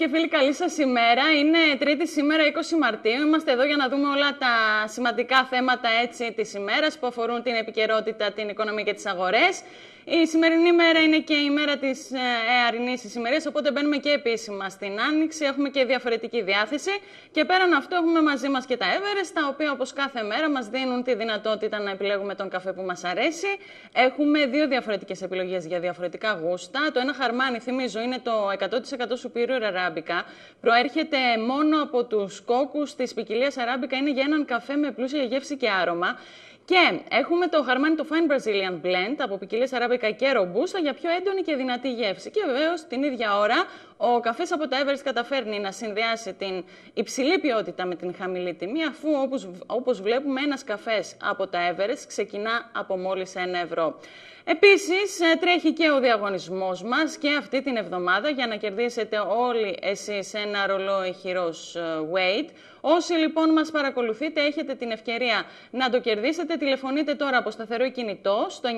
και φίλοι, καλή σας ημέρα. Είναι Τρίτη σήμερα, 20 Μαρτίου. Είμαστε εδώ για να δούμε όλα τα σημαντικά θέματα της ημέρας που αφορούν την επικαιρότητα, την οικονομία και τις αγορές. Η σημερινή μέρα είναι και η μέρα της εαρινής ησημερίας, οπότε μπαίνουμε και επίσημα στην Άνοιξη. Έχουμε και διαφορετική διάθεση. Και πέραν αυτού έχουμε μαζί μας και τα Everest, τα οποία όπως κάθε μέρα μας δίνουν τη δυνατότητα να επιλέγουμε τον καφέ που μας αρέσει. Έχουμε δύο διαφορετικές επιλογές για διαφορετικά γούστα. Το ένα χαρμάνι, θυμίζω, είναι το 100% Superior Arabica. Προέρχεται μόνο από τους κόκκους της ποικιλίας Arabica. Είναι για έναν καφέ με πλούσια γεύση και άρωμα. Και έχουμε το χαρμάνι, το Fine Brazilian Blend, από ποικιλίες Arabica και Robusta, για πιο έντονη και δυνατή γεύση. Και βεβαίως την ίδια ώρα ο καφές από τα Everest καταφέρνει να συνδυάσει την υψηλή ποιότητα με την χαμηλή τιμή, αφού όπως βλέπουμε ένας καφές από τα Everest ξεκινά από μόλις 1 ευρώ. Επίσης, τρέχει και ο διαγωνισμός μας και αυτή την εβδομάδα για να κερδίσετε όλοι εσείς ένα ρολόι χειρός Weight. Όσοι λοιπόν μας παρακολουθείτε, έχετε την ευκαιρία να το κερδίσετε. Τηλεφωνείτε τώρα από σταθερό κινητό στο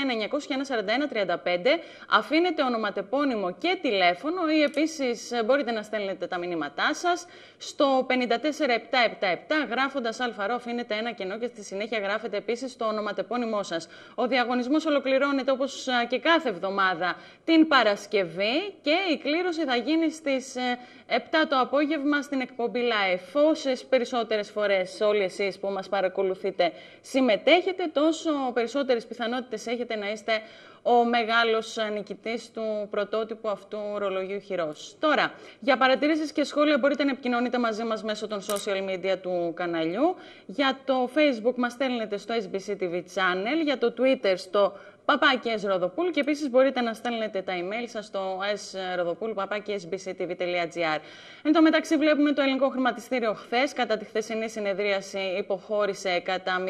901-941-35, αφήνετε ονοματεπώνυμο και τηλέφωνο ή επίσης μπορείτε να στέλνετε τα μηνύματά σας στο 54777, γράφοντας ΑΡΟ αφήνετε ένα κενό και στη συνέχεια γράφετε επίσης το ονοματεπώνυμό σας. Ο διαγωνισμός ολοκληρώνεται όπως και κάθε εβδομάδα την Παρασκευή και η κλήρωση θα γίνει στις 7 το απόγευμα στην εκπομπή Live. Όσες περισσότερες φορές όλοι εσείς που μας παρακολουθείτε συμμετέχετε, τόσο περισσότερες πιθανότητες έχετε να είστε ο μεγάλος νικητής του πρωτότυπου αυτού ρολογιού χειρός. Τώρα, για παρατηρήσεις και σχόλια μπορείτε να επικοινωνείτε μαζί μας μέσω των social media του καναλιού. Για το Facebook μας στέλνετε στο SBC TV Channel, για το Twitter στο @srodopoul και επίσης μπορείτε να στέλνετε τα email σας στο srodopoul@sbctv.gr. Εν τω μεταξύ βλέπουμε το ελληνικό χρηματιστήριο χθες κατά τη χθεσινή συνεδρίαση υποχώρησε κατά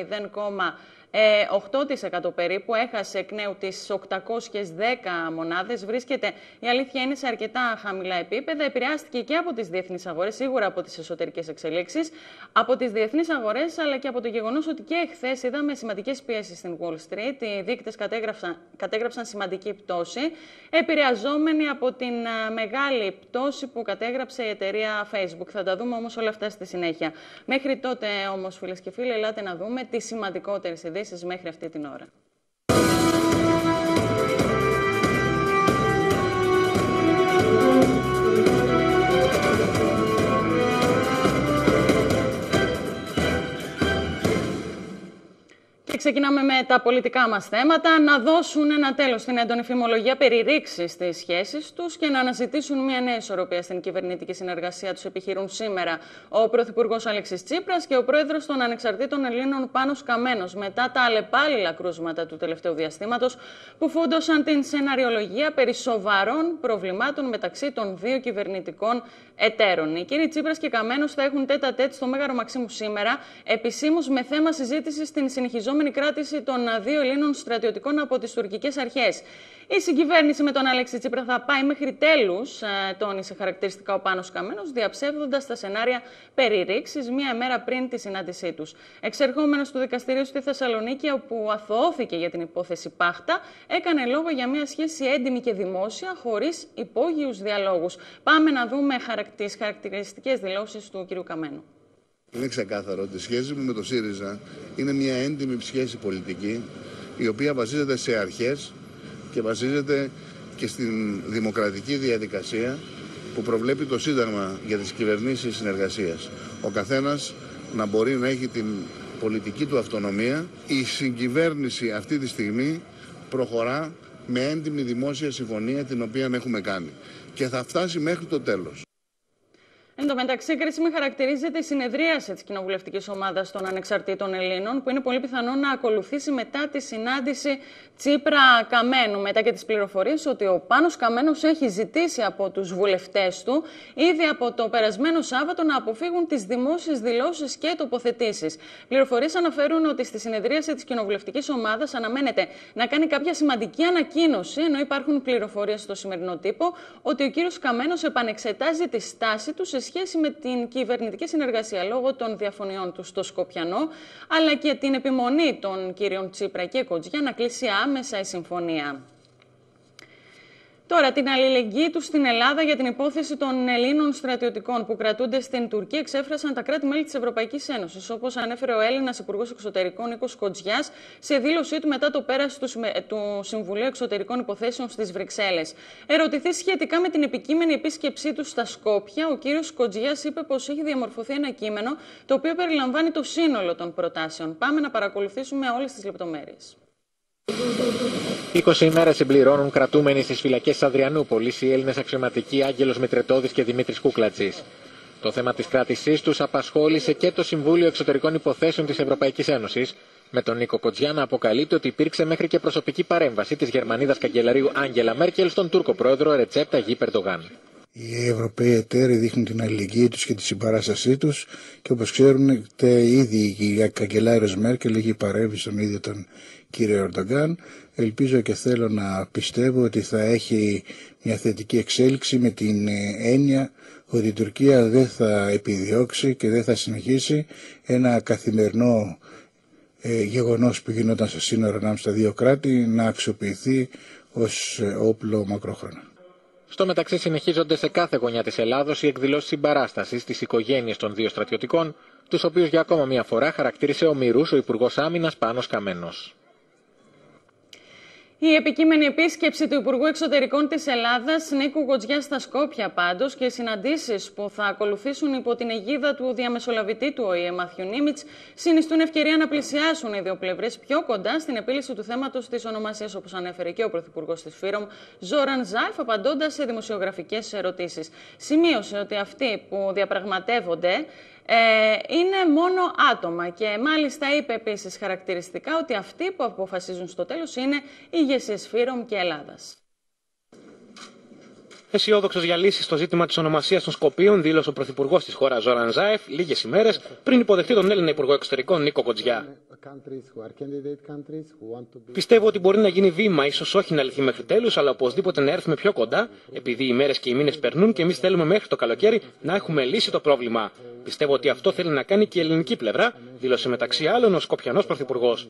0,8% περίπου, έχασε εκ νέου τις 810 μονάδες, βρίσκεται, η αλήθεια είναι, σε αρκετά χαμηλά επίπεδα, επηρεάστηκε και από τις διεθνείς αγορές, σίγουρα από τις εσωτερικές εξελίξεις, από τις διεθνείς αγορές, αλλά και από το γεγονός ότι και εχθές είδαμε σημαντικές πιέσεις στην Wall Street, οι δείκτες κατέγραψαν σημαντική πτώση, επηρεαζόμενοι από την μεγάλη πτώση που κατέγραψε η εταιρεία Facebook. Θα τα δούμε όμως όλα αυτά στη συνέχεια. Μέχρι τότε όμως, φίλες και φίλοι, ελάτε να δούμε τις σημαντικότερες ειδήσεις μέχρι αυτή την ώρα. Και ξεκινάμε με τα πολιτικά μας θέματα. Να δώσουν ένα τέλος στην έντονη φημολογία περί ρήξης στις σχέσεις τους και να αναζητήσουν μια νέα ισορροπία στην κυβερνητική συνεργασία τους, επιχειρούν σήμερα ο Πρωθυπουργός Αλέξης Τσίπρας και ο Πρόεδρος των Ανεξαρτήτων Ελλήνων Πάνος Καμένος, μετά τα αλλεπάλληλα κρούσματα του τελευταίου διαστήματος που φούντωσαν την σεναριολογία περί σοβαρών προβλημάτων μεταξύ των δύο κυβερνητικών εταίρων. Οι κύριοι Τσίπρας και Καμένος θα έχουν τέτα-τέτ στο Μέγαρο Μαξίμου σήμερα, επισήμως με θέμα συζήτηση στην συνεχιζόμενη κράτηση των δύο Ελλήνων στρατιωτικών από τις τουρκικές αρχές. Η συγκυβέρνηση με τον Αλέξη Τσίπρα θα πάει μέχρι τέλους, τόνισε χαρακτηριστικά ο Πάνος Καμένος, διαψεύδοντας τα σενάρια περί ρήξης μία μέρα πριν τη συνάντησή τους. Εξερχόμενος του δικαστηρίου στη Θεσσαλονίκη, όπου αθωώθηκε για την υπόθεση Πάχτα, έκανε λόγο για μια σχέση έντιμη και δημόσια, χωρίς υπόγειους διαλόγους. Πάμε να δούμε τις χαρακτηριστικές δηλώσεις του κ. Καμένου. Είναι ξεκάθαρο ότι η σχέση μου με το ΣΥΡΙΖΑ είναι μια έντιμη σχέση πολιτική, η οποία βασίζεται σε αρχές και βασίζεται και στην δημοκρατική διαδικασία που προβλέπει το Σύνταγμα για τις κυβερνήσεις συνεργασίας. Ο καθένας να μπορεί να έχει την πολιτική του αυτονομία. Η συγκυβέρνηση αυτή τη στιγμή προχωρά με έντιμη δημόσια συμφωνία, την οποία έχουμε κάνει, και θα φτάσει μέχρι το τέλος. Εν τω μεταξύ, κρίσιμη χαρακτηρίζεται η συνεδρίαση της κοινοβουλευτικής ομάδας των Ανεξαρτήτων Ελλήνων, που είναι πολύ πιθανό να ακολουθήσει μετά τη συνάντηση Τσίπρα-Καμένου. Μετά και τις πληροφορίες ότι ο Πάνος Καμένος έχει ζητήσει από τους βουλευτές του ήδη από το περασμένο Σάββατο να αποφύγουν τις δημόσιες δηλώσεις και τοποθετήσεις. Πληροφορίες αναφέρουν ότι στη συνεδρίαση της κοινοβουλευτικής ομάδας αναμένεται να κάνει κάποια σημαντική ανακοίνωση, ενώ υπάρχουν πληροφορίες στο σημερινό τύπο ότι ο κύριος Καμένος επανεξετάζει τη στάση του σε σχέση με την κυβερνητική συνεργασία λόγω των διαφωνιών του στο Σκοπιανό, αλλά και την επιμονή των κύριων Τσίπρα και Κοτζιά να κλείσει άμεσα η συμφωνία. Τώρα, την αλληλεγγύη τους στην Ελλάδα για την υπόθεση των Ελλήνων στρατιωτικών που κρατούνται στην Τουρκία εξέφρασαν τα κράτη-μέλη της Ευρωπαϊκής Ένωσης, όπως ανέφερε ο Έλληνας Υπουργός Εξωτερικών Νίκος Κοντζιάς σε δήλωσή του μετά το πέρας του Συμβουλίου Εξωτερικών Υποθέσεων στις Βρυξέλλες. Ερωτηθεί σχετικά με την επικείμενη επίσκεψή του στα Σκόπια, ο κύριος Κοντζιάς είπε πως έχει διαμορφωθεί ένα κείμενο το οποίο περιλαμβάνει το σύνολο των προτάσεων. Πάμε να παρακολουθήσουμε όλες τις λεπτομέρειες. 20 ημέρες συμπληρώνουν κρατούμενοι στις φυλακές της Αδριανούπολης οι Έλληνες αξιωματικοί Άγγελος Μητρετώδης και Δημήτρης Κούκλατζης. Το θέμα της κράτησής τους απασχόλησε και το Συμβούλιο Εξωτερικών Υποθέσεων της Ευρωπαϊκής Ένωσης, με τον Νίκο Κοντζιά να αποκαλύπτει ότι υπήρξε μέχρι και προσωπική παρέμβαση της Γερμανίδας καγκελαρίου Άγγελα Μέρκελ στον Τούρκο πρόεδρο Ρετζέπ Ταγιίπ Ερντογάν. Οι Ευρωπαίοι εταίροι δείχνουν την αλληλεγγύη τους και τη συμπαράστασή τους και όπως ξέρουν ήδη η καγκελάριος Μέρκελ έχει παρέμβει στον ίδιο τον κύριο Ερντογάν. Ελπίζω και θέλω να πιστεύω ότι θα έχει μια θετική εξέλιξη με την έννοια ότι η Τουρκία δεν θα επιδιώξει και δεν θα συνεχίσει ένα καθημερινό γεγονός που γινόταν στο σύνορο ανάμεσα στα δύο κράτη να αξιοποιηθεί ως όπλο μακρόχρονα. Στο μεταξύ συνεχίζονται σε κάθε γωνιά της Ελλάδος οι εκδηλώσεις συμπαράστασης στις οικογένειες των δύο στρατιωτικών, τους οποίους για ακόμα μια φορά χαρακτήρισε ομηρούς ο Υπουργός Άμυνας Πάνος Καμένος. Η επικείμενη επίσκεψη του Υπουργού Εξωτερικών της Ελλάδας, Νίκου Κοντζιά, στα Σκόπια πάντως και οι συναντήσεις που θα ακολουθήσουν υπό την αιγίδα του διαμεσολαβητή του ΟΗΕ Μάθιου Νίμιτς συνιστούν ευκαιρία να πλησιάσουν οι δύο πλευρές πιο κοντά στην επίλυση του θέματος της ονομασίας, όπως ανέφερε και ο Πρωθυπουργός της ΦΥΡΟΜ, Ζόραν Ζάεφ, απαντώντας σε δημοσιογραφικές ερωτήσεις. Σημείωσε ότι αυτοί που διαπραγματεύονται είναι μόνο άτομα και μάλιστα είπε επίσης χαρακτηριστικά ότι αυτοί που αποφασίζουν στο τέλος είναι οι ηγεσίες ΦΥΡΟΜ και Ελλάδας. Αισιόδοξος για λύση στο ζήτημα της ονομασίας των Σκοπίων, δήλωσε ο Πρωθυπουργός της χώρας Ζόραν Ζάεφ λίγες ημέρες πριν υποδεχτεί τον Έλληνα Υπουργό Εξωτερικών Νίκο Κοντζιά. Πιστεύω ότι μπορεί να γίνει βήμα, ίσως όχι να λυθεί μέχρι τέλους, αλλά οπωσδήποτε να έρθουμε πιο κοντά, επειδή οι μέρες και οι μήνες περνούν και εμείς θέλουμε μέχρι το καλοκαίρι να έχουμε λύσει το πρόβλημα. Πιστεύω ότι αυτό θέλει να κάνει και η ελληνική πλευρά, δήλωσε μεταξύ άλλων ο Σκοπιανός Πρωθυπουργός.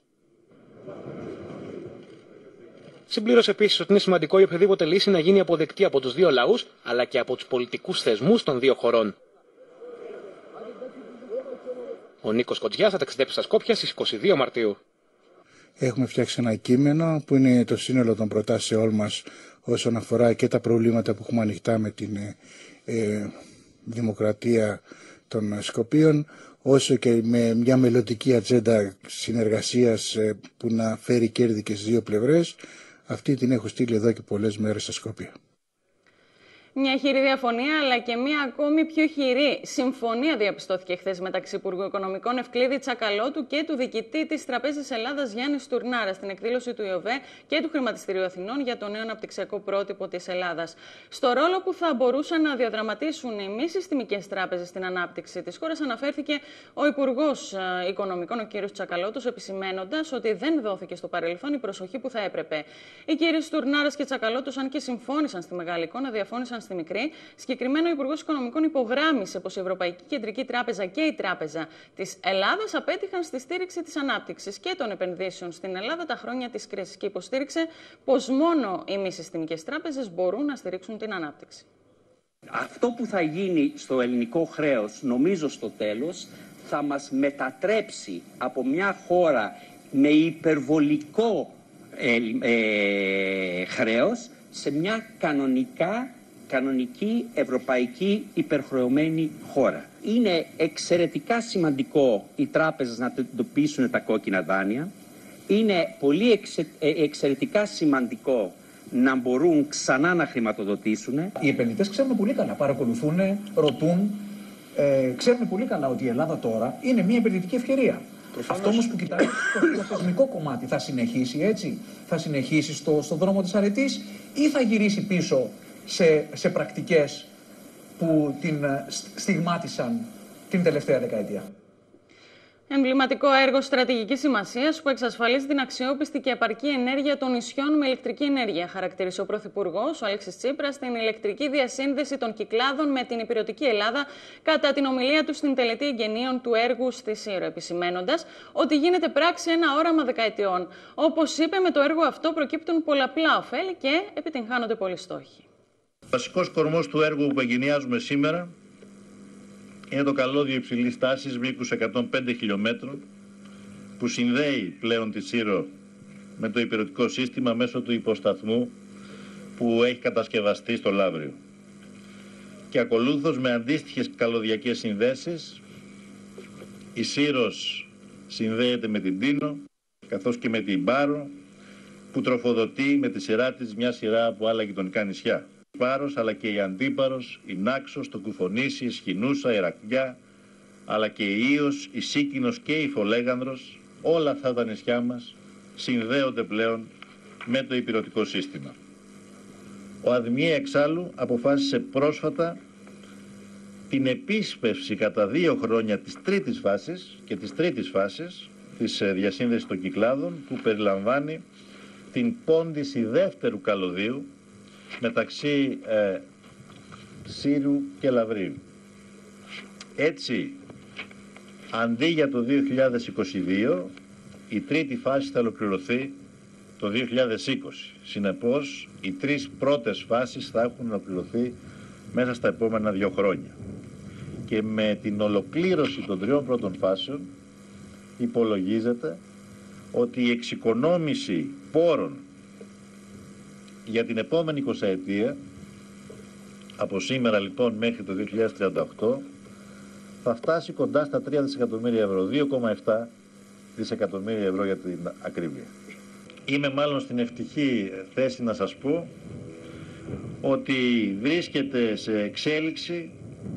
Συμπλήρωσε επίσης ότι είναι σημαντικό η οποιαδήποτε λύση να γίνει αποδεκτή από τους δύο λαούς, αλλά και από τους πολιτικούς θεσμούς των δύο χωρών. Ο Νίκος Κοντζιάς θα ταξιδέψει στα Σκόπια στις 22 Μαρτίου. Έχουμε φτιάξει ένα κείμενο που είναι το σύνολο των προτάσεών μας όσον αφορά και τα προβλήματα που έχουμε ανοιχτά με την δημοκρατία των Σκοπίων, όσο και με μια μελλοντική ατζέντα συνεργασίας που να φέρει κέρδη και στις δύο πλευρές. Αυτή την έχω στείλει εδώ και πολλές μέρες στα Σκόπια. Μια χειρή διαφωνία, αλλά και μια ακόμη πιο χειρή συμφωνία διαπιστώθηκε χθες μεταξύ Υπουργού Οικονομικών Ευκλήδη Τσακαλώτου και του διοικητή της Τραπέζης Ελλάδας Γιάννη Στουρνάρα στην εκδήλωση του ΙΟΒΕ και του Χρηματιστηρίου Αθηνών για το νέο αναπτυξιακό πρότυπο της Ελλάδας. Στο ρόλο που θα μπορούσαν να διαδραματίσουν οι μη συστημικές τράπεζες στην ανάπτυξη της χώρας αναφέρθηκε ο Υπουργός Οικονομικών, ο κ. Τσακαλώτος, επισημένοντας ότι δεν δόθηκε στο παρελθόν η προσοχή που θα έπρεπε. Οι κ. Στουρνάρας και Τσακαλώτος, αν και συμφώνησαν στη μεγάλη εικόνα, διαφώνησαν στη μικρή. Συγκεκριμένα, ο Υπουργός Οικονομικών υπογράμμισε πως η Ευρωπαϊκή Κεντρική Τράπεζα και η Τράπεζα της Ελλάδας απέτυχαν στη στήριξη της ανάπτυξης και των επενδύσεων στην Ελλάδα τα χρόνια της κρίσης και υποστήριξε πως μόνο οι μη συστημικές τράπεζες μπορούν να στηρίξουν την ανάπτυξη. Αυτό που θα γίνει στο ελληνικό χρέος, νομίζω στο τέλος, θα μας μετατρέψει από μια χώρα με υπερβολικό χρέος σε μια κανονική ευρωπαϊκή υπερχρεωμένη χώρα. Είναι εξαιρετικά σημαντικό οι τράπεζες να αντιμετωπίσουν τα κόκκινα δάνεια. Είναι πολύ εξαιρετικά σημαντικό να μπορούν ξανά να χρηματοδοτήσουν. Οι επενδυτές ξέρουν πολύ καλά, παρακολουθούν, ρωτούν, ξέρουν πολύ καλά ότι η Ελλάδα τώρα είναι μια επενδυτική ευκαιρία. Αυτό όμως που κοιτάει το θεσμικό κομμάτι θα συνεχίσει έτσι, θα συνεχίσει στον δρόμο της αρετής ή θα γυρίσει πίσω σε πρακτικές που την στιγμάτισαν την τελευταία δεκαετία. Εμβληματικό έργο στρατηγικής σημασίας που εξασφαλίζει την αξιόπιστη και επαρκή ενέργεια των νησιών με ηλεκτρική ενέργεια, χαρακτήρισε ο Πρωθυπουργός, ο Αλέξης Τσίπρας, στην ηλεκτρική διασύνδεση των Κυκλάδων με την υπηρετική Ελλάδα κατά την ομιλία του στην τελετή εγγενείων του έργου στη Σύρο, επισημαίνοντας ότι γίνεται πράξη ένα όραμα δεκαετιών. Όπως είπε, με το έργο αυτό προκύπτουν πολλαπλά ωφέλη και επιτυγχάνονται πολλοί στόχοι. Ο βασικός κορμός του έργου που εγκαινιάζουμε σήμερα είναι το καλώδιο υψηλής τάσης μήκους 105 χιλιόμετρων που συνδέει πλέον τη Σύρο με το υπηρετικό σύστημα μέσω του υποσταθμού που έχει κατασκευαστεί στο Λαύριο. Και ακολούθως με αντίστοιχες καλωδιακές συνδέσεις η Σύρος συνδέεται με την Τίνο καθώς και με την Πάρο που τροφοδοτεί με τη σειρά της μια σειρά από άλλα γειτονικά νησιά. Πάρος, αλλά και η Αντίπαρος, η Νάξος, το Κουφονήσι, η Σχοινούσα, η Ηρακλιά, αλλά και η Ήος, η Σίκινος και η Φολέγανδρος, όλα αυτά τα νησιά μας συνδέονται πλέον με το υπηρετικό σύστημα. Ο ΑΔΜΙΕ εξάλλου αποφάσισε πρόσφατα την επίσπευση κατά 2 χρόνια της τρίτης φάσης και της τρίτης φάσης της διασύνδεσης των Κυκλάδων που περιλαμβάνει την πόντιση δεύτερου καλωδίου μεταξύ Σύρου και Λαυρίου. Έτσι, αντί για το 2022, η τρίτη φάση θα ολοκληρωθεί το 2020. Συνεπώς, οι 3 πρώτες φάσεις θα έχουν ολοκληρωθεί μέσα στα επόμενα 2 χρόνια. Και με την ολοκλήρωση των 3 πρώτων φάσεων υπολογίζεται ότι η εξοικονόμηση πόρων για την επόμενη 20ετία, από σήμερα λοιπόν μέχρι το 2038, θα φτάσει κοντά στα 3 δισεκατομμύρια ευρώ, 2,7 δισεκατομμύρια ευρώ για την ακρίβεια. Είμαι μάλλον στην ευτυχή θέση να σας πω ότι βρίσκεται σε εξέλιξη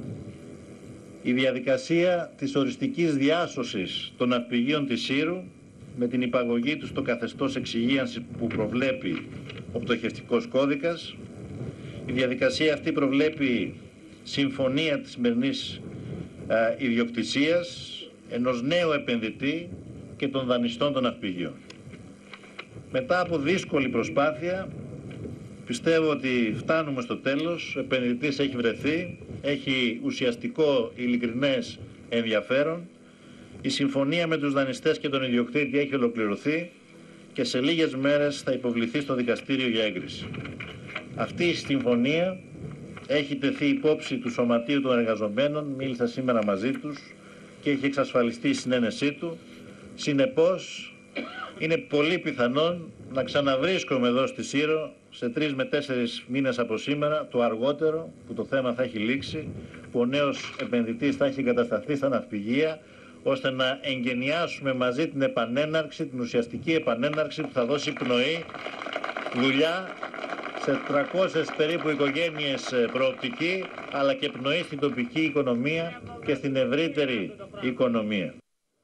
η διαδικασία της οριστικής διάσωσης των ναυπηγείων της Σύρου με την υπαγωγή του στο καθεστώς εξυγίανσης που προβλέπει ο πτωχευτικός κώδικας. Η διαδικασία αυτή προβλέπει συμφωνία της σημερινής ιδιοκτησίας ενός νέου επενδυτή και των δανειστών των ναυπηγείων. Μετά από δύσκολη προσπάθεια πιστεύω ότι φτάνουμε στο τέλος, ο επενδυτής έχει βρεθεί, έχει ουσιαστικό ειλικρινές ενδιαφέρον, η συμφωνία με τους δανειστές και τον ιδιοκτήτη έχει ολοκληρωθεί και σε λίγες μέρες θα υποβληθεί στο δικαστήριο για έγκριση. Αυτή η συμφωνία έχει τεθεί υπόψη του Σωματείου των Εργαζομένων, μίλησα σήμερα μαζί τους και έχει εξασφαλιστεί η συνένεσή του. Συνεπώς, είναι πολύ πιθανόν να ξαναβρίσκομαι εδώ στη Σύρο σε 3 με 4 μήνες από σήμερα, το αργότερο, που το θέμα θα έχει λήξει, που ο νέος επενδυτής θα έχει εγκατασταθεί στα ναυπηγεία, ώστε να εγκαινιάσουμε μαζί την επανέναρξη, την ουσιαστική επανέναρξη που θα δώσει πνοή, δουλειά σε 300 περίπου οικογένειες προοπτική, αλλά και πνοή στην τοπική οικονομία και στην ευρύτερη οικονομία.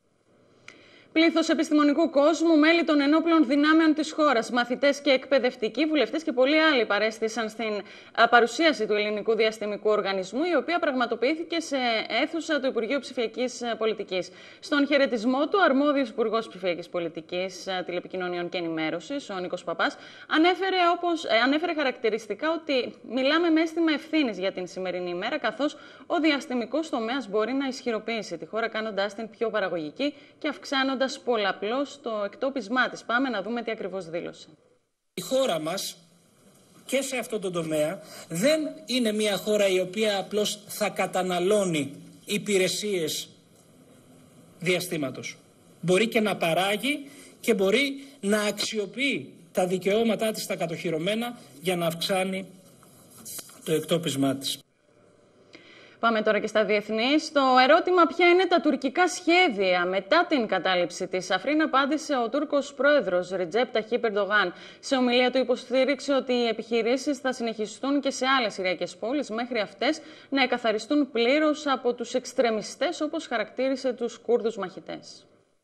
Πλήθος επιστημονικού κόσμου, μέλη των ενόπλων δυνάμεων της χώρας, μαθητές και εκπαιδευτικοί, βουλευτές και πολλοί άλλοι παρέστησαν στην παρουσίαση του Ελληνικού Διαστημικού Οργανισμού, η οποία πραγματοποιήθηκε σε αίθουσα του Υπουργείου Ψηφιακής Πολιτικής. Στον χαιρετισμό του, αρμόδιος Υπουργός Ψηφιακής Πολιτικής, Τηλεπικοινωνιών και Ενημέρωσης, ο Νίκος Παπάς, ανέφερε χαρακτηριστικά ότι μιλάμε με αίσθημα ευθύνης για την σημερινή ημέρα, καθώς ο διαστημικός τομέας μπορεί να ισχυροποιήσει τη χώρα, κάνοντάς την πιο παραγωγική και αυξάνοντας πολλαπλώς το εκτόπισμά της. Πάμε να δούμε τι ακριβώς δήλωσε. Η χώρα μας και σε αυτό το τομέα δεν είναι μια χώρα η οποία απλώς θα καταναλώνει υπηρεσίες διαστήματος. Μπορεί και να παράγει και μπορεί να αξιοποιεί τα δικαιώματά της τα κατοχυρωμένα για να αυξάνει το εκτόπισμά της. Πάμε τώρα και στα διεθνή. Στο ερώτημα ποια είναι τα τουρκικά σχέδια μετά την κατάληψη της Αφρίν, απάντησε ο Τούρκος πρόεδρος Ρετζέπ Ταχίπ Ερντογάν. Σε ομιλία του υποστήριξε ότι οι επιχειρήσεις θα συνεχιστούν και σε άλλες Συριακές πόλεις, μέχρι αυτές να εκαθαριστούν πλήρως από τους εξτρεμιστές, όπως χαρακτήρισε τους Κούρδους μαχητές.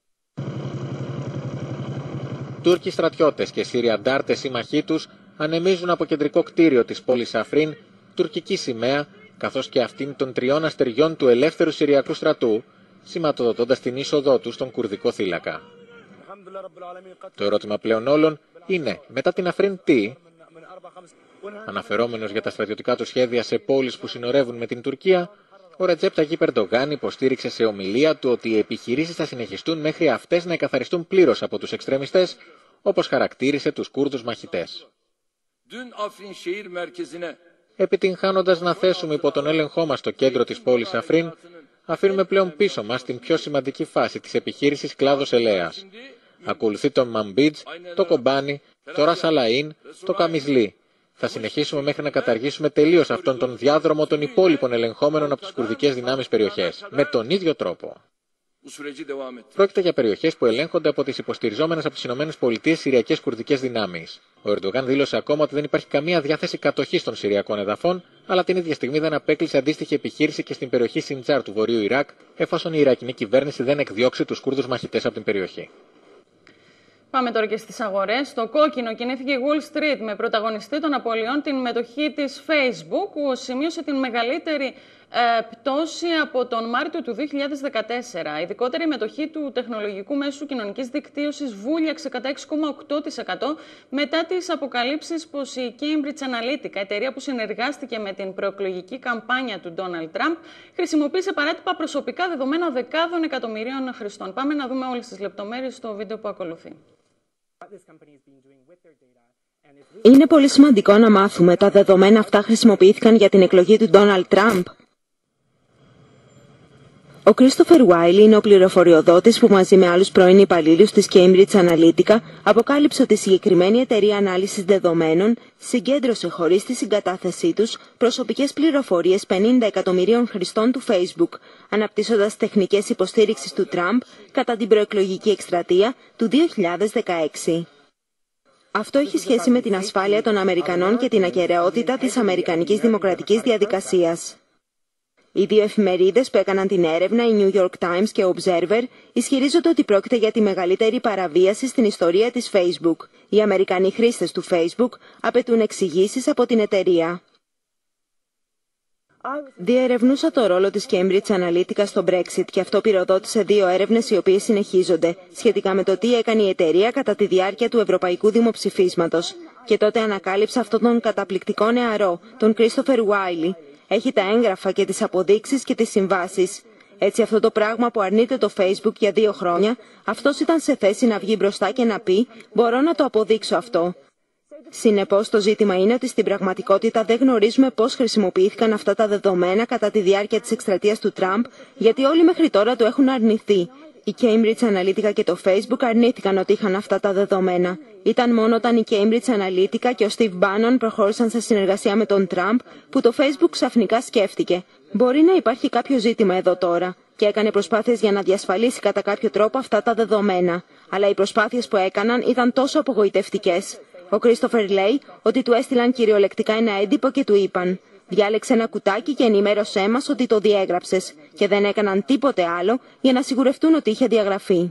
Τούρκοι στρατιώτες και Σύριοι αντάρτες σύμμαχοί τους ανεμίζουν από κεντρικό κτίριο της πόλης Αφρίν τουρκική σημαία, καθώς και αυτήν των 3 αστεριών του ελεύθερου Συριακού στρατού, σηματοδοτώντας την είσοδό του στον κουρδικό θύλακα. Το ερώτημα πλέον όλων είναι, μετά την Αφρίν τι? Αναφερόμενος για τα στρατιωτικά του σχέδια σε πόλεις που συνορεύουν με την Τουρκία, ο Ρετζέπ Ταγίπ Ερντογάν υποστήριξε σε ομιλία του ότι οι επιχειρήσεις θα συνεχιστούν μέχρι αυτές να εκαθαριστούν πλήρως από τους εξτρεμιστές, όπως χαρακτήρισε τους Κούρδους μαχητές. Επιτυγχάνοντας να θέσουμε υπό τον έλεγχό μας το κέντρο της πόλης Αφρίν, αφήνουμε πλέον πίσω μας την πιο σημαντική φάση της επιχείρησης Κλάδος Ελέας. Ακολουθεί το Μαμπίτζ, το Κομπάνι, το Ρασαλαΐν, το Καμισλί. Θα συνεχίσουμε μέχρι να καταργήσουμε τελείως αυτόν τον διάδρομο των υπόλοιπων ελεγχόμενων από τις κουρδικές δυνάμεις περιοχές, με τον ίδιο τρόπο. Πρόκειται για περιοχές που ελέγχονται από τις υποστηριζόμενες από τις ΗΠΑ Συριακές Κουρδικές δυνάμεις. Ο Ερντογάν δήλωσε ακόμα ότι δεν υπάρχει καμία διάθεση κατοχής των Συριακών εδαφών, αλλά την ίδια στιγμή δεν απέκλεισε αντίστοιχη επιχείρηση και στην περιοχή Σιντζάρ του βορείου Ιράκ, εφόσον η Ιρακινή κυβέρνηση δεν εκδιώξει τους Κούρδους μαχητές από την περιοχή. Πάμε τώρα και στις αγορές. Στο κόκκινο κινήθηκε η Wall Street με πρωταγωνιστή των απολειών την μετοχή της Facebook, που σημείωσε την μεγαλύτερη πτώση από τον Μάρτιο του 2014. Ειδικότερα η μετοχή του τεχνολογικού μέσου κοινωνικής δικτύωσης βούλιαξε κατά 6,8% μετά τις αποκαλύψεις πως η Cambridge Analytica, εταιρεία που συνεργάστηκε με την προεκλογική καμπάνια του Donald Trump, χρησιμοποίησε παράτυπα προσωπικά δεδομένα δεκάδων εκατομμυρίων χρηστών. Πάμε να δούμε όλες τις λεπτομέρειες στο βίντεο που ακολουθεί. Είναι πολύ σημαντικό να μάθουμε τα δεδομένα αυτά χρησιμοποιήθηκαν για την εκλογή του Donald Trump. Ο Christopher Wylie είναι ο πληροφοριοδότης που μαζί με άλλους πρώην υπαλλήλους της Cambridge Analytica αποκάλυψε ότι η συγκεκριμένη εταιρεία ανάλυσης δεδομένων συγκέντρωσε χωρίς τη συγκατάθεσή τους προσωπικές πληροφορίες 50 εκατομμυρίων χρηστών του Facebook, αναπτύσσοντας τεχνικές υποστήριξης του Trump κατά την προεκλογική εκστρατεία του 2016. Αυτό έχει σχέση με την ασφάλεια των Αμερικανών και την ακεραιότητα της Αμερικανικής δημοκρατικής διαδικασίας. Οι δύο εφημερίδες που έκαναν την έρευνα, η New York Times και ο Observer, ισχυρίζονται ότι πρόκειται για τη μεγαλύτερη παραβίαση στην ιστορία της Facebook. Οι Αμερικανοί χρήστες του Facebook απαιτούν εξηγήσεις από την εταιρεία. Διερευνούσα το ρόλο της Cambridge Analytica στο Brexit και αυτό πυροδότησε δύο έρευνες οι οποίες συνεχίζονται, σχετικά με το τι έκανε η εταιρεία κατά τη διάρκεια του ευρωπαϊκού δημοψηφίσματος. Και τότε ανακάλυψα αυτόν τον καταπληκτικό νεαρό, τον Christopher Wylie. Έχει τα έγγραφα και τις αποδείξεις και τις συμβάσεις. Έτσι αυτό το πράγμα που αρνείται το Facebook για 2 χρόνια, αυτός ήταν σε θέση να βγει μπροστά και να πει «Μπορώ να το αποδείξω αυτό». Συνεπώς το ζήτημα είναι ότι στην πραγματικότητα δεν γνωρίζουμε πώς χρησιμοποιήθηκαν αυτά τα δεδομένα κατά τη διάρκεια της εκστρατείας του Τραμπ, γιατί όλοι μέχρι τώρα το έχουν αρνηθεί. Η Cambridge Analytica και το Facebook αρνήθηκαν ότι είχαν αυτά τα δεδομένα. Ήταν μόνο όταν η Cambridge Analytica και ο Steve Bannon προχώρησαν σε συνεργασία με τον Trump που το Facebook ξαφνικά σκέφτηκε. Μπορεί να υπάρχει κάποιο ζήτημα εδώ τώρα και έκανε προσπάθειες για να διασφαλίσει κατά κάποιο τρόπο αυτά τα δεδομένα. Αλλά οι προσπάθειες που έκαναν ήταν τόσο απογοητευτικές. Ο Christopher λέει ότι του έστειλαν κυριολεκτικά ένα έντυπο και του είπαν «Διάλεξε ένα κουτάκι και ενημέρωσέ μας ότι το διέγραψες» και δεν έκαναν τίποτε άλλο για να σιγουρευτούν ότι είχε διαγραφεί.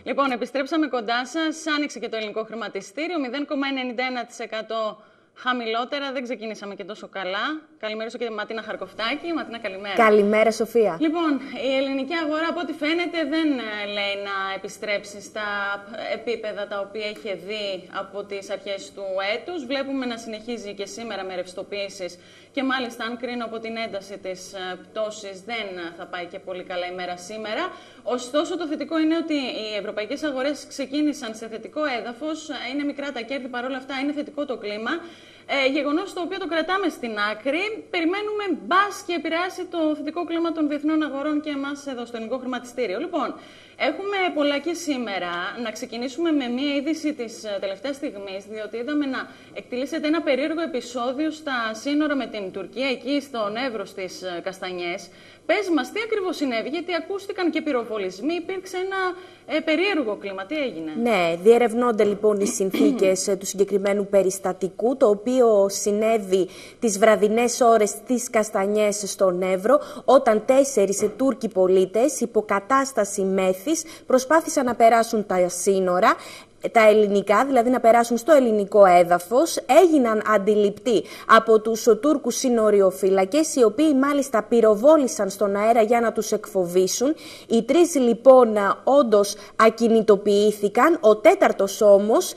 Λοιπόν, επιστρέψαμε κοντά σας. Άνοιξε και το ελληνικό χρηματιστήριο. 0,91% χαμηλότερα. Δεν ξεκινήσαμε και τόσο καλά. Καλημέρα και τη Ματίνα Χαρκοφτάκη. Ματίνα, καλημέρα. Καλημέρα, Σοφία. Λοιπόν, η ελληνική αγορά, από ό,τι φαίνεται, δεν λέει να επιστρέψει στα επίπεδα τα οποία είχε δει από τις αρχές του έτους. Βλέπουμε να συνεχίζει και σήμερα με ρευστοποίησεις και μάλιστα, αν κρίνω από την ένταση της πτώσης, δεν θα πάει και πολύ καλά η μέρα σήμερα. Ωστόσο, το θετικό είναι ότι οι ευρωπαϊκές αγορές ξεκίνησαν σε θετικό έδαφος. Είναι μικρά τα κέρδη, παρόλα αυτά είναι θετικό το κλίμα. Γεγονός το οποίο το κρατάμε στην άκρη. Περιμένουμε μπας και επηρεάσει το θετικό κλίμα των διεθνών αγορών και εμάς εδώ στο ελληνικό χρηματιστήριο. Λοιπόν, έχουμε πολλά και σήμερα. Να ξεκινήσουμε με μία είδηση της τελευταίας στιγμής, διότι είδαμε να εκτελήσεται ένα περίεργο επεισόδιο στα σύνορα με την Τουρκία, εκεί στον Εύρο στις Καστανιές. Πες μας, τι ακριβώς συνέβη, γιατί ακούστηκαν και πυροβολισμοί, υπήρξε ένα περίεργο κλίμα. Τι έγινε? Ναι, διερευνώνται λοιπόν οι συνθήκες του συγκεκριμένου περιστατικού, το οποίο συνέβη τις βραδινές ώρες στις Καστανιές στον Εύρο, όταν 4 Τούρκοι πολίτες υποκατάσταση μέθης προσπάθησαν να περάσουν τα σύνορα. Τα ελληνικά, δηλαδή να περάσουν στο ελληνικό έδαφος, έγιναν αντιληπτοί από τους Τούρκους συνοριοφύλακες, οι οποίοι μάλιστα πυροβόλησαν στον αέρα για να τους εκφοβήσουν. Οι 3 λοιπόν όντως ακινητοποιήθηκαν, ο 4ος όμως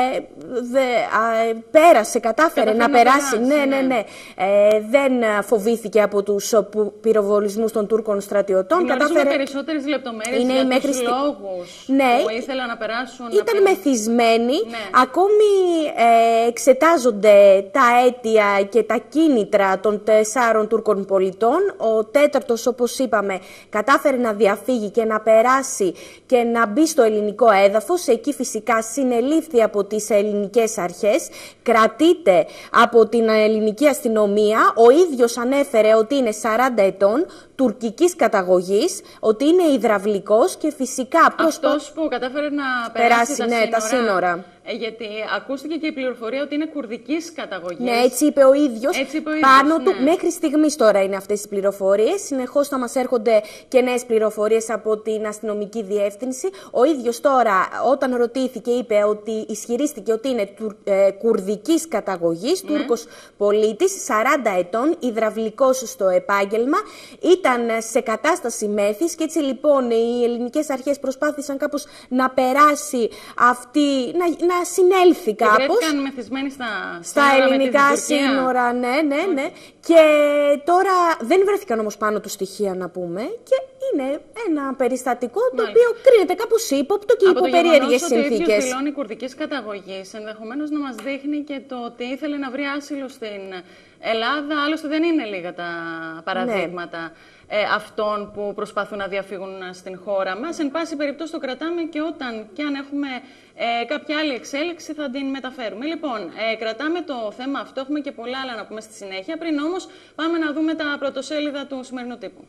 πέρασε, κατάφερε να περάσει. Ναι. Δεν φοβήθηκε από τους πυροβολισμούς των Τούρκων στρατιωτών. Γνωρίζουμε περισσότερες λεπτομέρειες για τους λόγους που ήθελαν να περάσουν. Ήταν μεθυσμένοι, ακόμη εξετάζονται τα αίτια και τα κίνητρα των 4 Τούρκων πολιτών. Ο 4ος, όπως είπαμε, κατάφερε να διαφύγει και να περάσει και να μπει στο ελληνικό έδαφος. Εκεί φυσικά συνελήφθη από τις ελληνικές αρχές, κρατείται από την ελληνική αστυνομία. Ο ίδιος ανέφερε ότι είναι 40 ετών, τουρκικής καταγωγής, ότι είναι υδραυλικός και φυσικά αυτός που κατάφερε να περάσει τα σύνορα. Γιατί ακούστηκε και η πληροφορία ότι είναι κουρδικής καταγωγής. Ναι, έτσι είπε ο ίδιος. Πάνω του, μέχρι στιγμής τώρα είναι αυτές οι πληροφορίες. Συνεχώς θα μας έρχονται και νέες πληροφορίες από την αστυνομική διεύθυνση. Ο ίδιος τώρα, όταν ρωτήθηκε, είπε ότι ισχυρίστηκε ότι είναι κουρδικής καταγωγής, Τούρκος πολίτης, 40 ετών, υδραυλικός στο επάγγελμα. Ήταν σε κατάσταση μέθης και έτσι λοιπόν οι ελληνικές αρχές προσπάθησαν κάπως να περάσει αυτή, να συνέλθει κάπως. Βρέθηκαν μεθυσμένοι στα ελληνικά σύνορα, ναι. Και τώρα δεν βρέθηκαν όμως πάνω του στοιχεία, να πούμε, και είναι ένα περιστατικό το οποίο κρίνεται κάπως ύποπτο και υπό περίεργες συνθήκες. Από το γεγονός ότι δηλώνει κουρδικής καταγωγής, ενδεχομένως να μας δείχνει και το ότι ήθελε να βρει άσυλο στην Ελλάδα. Άλλωστε δεν είναι λίγα τα παραδείγματα αυτών που προσπαθούν να διαφύγουν στην χώρα μας. Εν πάση περιπτώσει το κρατάμε και όταν και αν έχουμε κάποια άλλη εξέλιξη θα την μεταφέρουμε. Λοιπόν, κρατάμε το θέμα αυτό, έχουμε και πολλά άλλα να πούμε στη συνέχεια. Πριν όμως πάμε να δούμε τα πρωτοσέλιδα του σημερινού τύπου.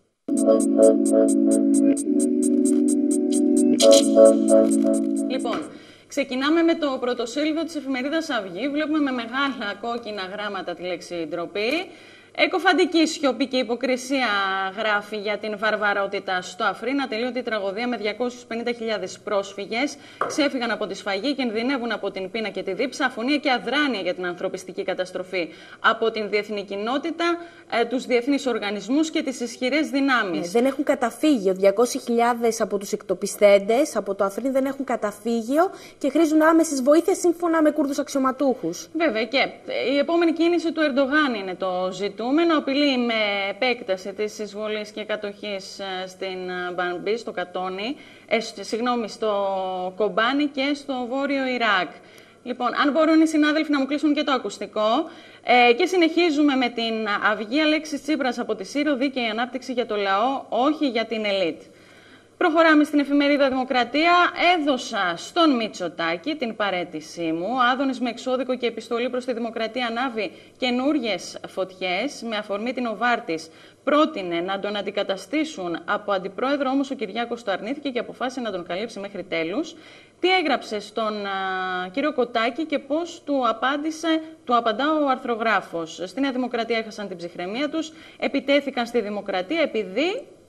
Λοιπόν, ξεκινάμε με το πρωτοσέλιδο της εφημερίδας Αυγή. Βλέπουμε με μεγάλα κόκκινα γράμματα τη λέξη ντροπή. Εκοφαντική σιωπή και υποκρισία γράφει για την βαρβαρότητα στο Αφρίν. Ατελείωτη τραγωδία με 250.000 πρόσφυγες. Ξέφυγαν από τη σφαγή, κινδυνεύουν από την πείνα και τη δίψα. Αφωνία και αδράνεια για την ανθρωπιστική καταστροφή από την διεθνή κοινότητα, τους διεθνείς οργανισμούς και τις ισχυρές δυνάμεις. Δεν έχουν καταφύγιο. 200.000 από τους εκτοπιστέντες από το Αφρίν δεν έχουν καταφύγιο και χρήζουν άμεσης βοήθειας σύμφωνα με Κούρδους αξιωματούχους. Βέβαια, και η επόμενη κίνηση του Ερντογάν είναι το ζητούμενο. Απειλεί με επέκταση της εισβολής και κατοχής στην Μπανμπή, στο Κατόνι, στο Κομπάνι και στο βόρειο Ιράκ. Λοιπόν, αν μπορούν οι συνάδελφοι να μου κλείσουν και το ακουστικό. Και συνεχίζουμε με την Αυγή. Αλέξης Τσίπρας από τη Σύρο, δίκαιη ανάπτυξη για το λαό, όχι για την ελίτ. Προχωράμε στην εφημερίδα Δημοκρατία. Έδωσα στον Μητσοτάκη την παραίτησή μου. Ο Άδωνης με εξώδικο και επιστολή προς τη Δημοκρατία ανάβει καινούριες φωτιές. Με αφορμή την Οβάρτης πρότεινε να τον αντικαταστήσουν από αντιπρόεδρο, όμως ο Κυριάκος το αρνήθηκε και αποφάσισε να τον καλύψει μέχρι τέλους. Τι έγραψε στον κύριο Κοτάκη και πώς του απαντά ο αρθρογράφος. Στη Νέα Δημοκρατία έχασαν την ψυχραιμία τους, επιτέθηκαν στη Δημοκρατία επειδή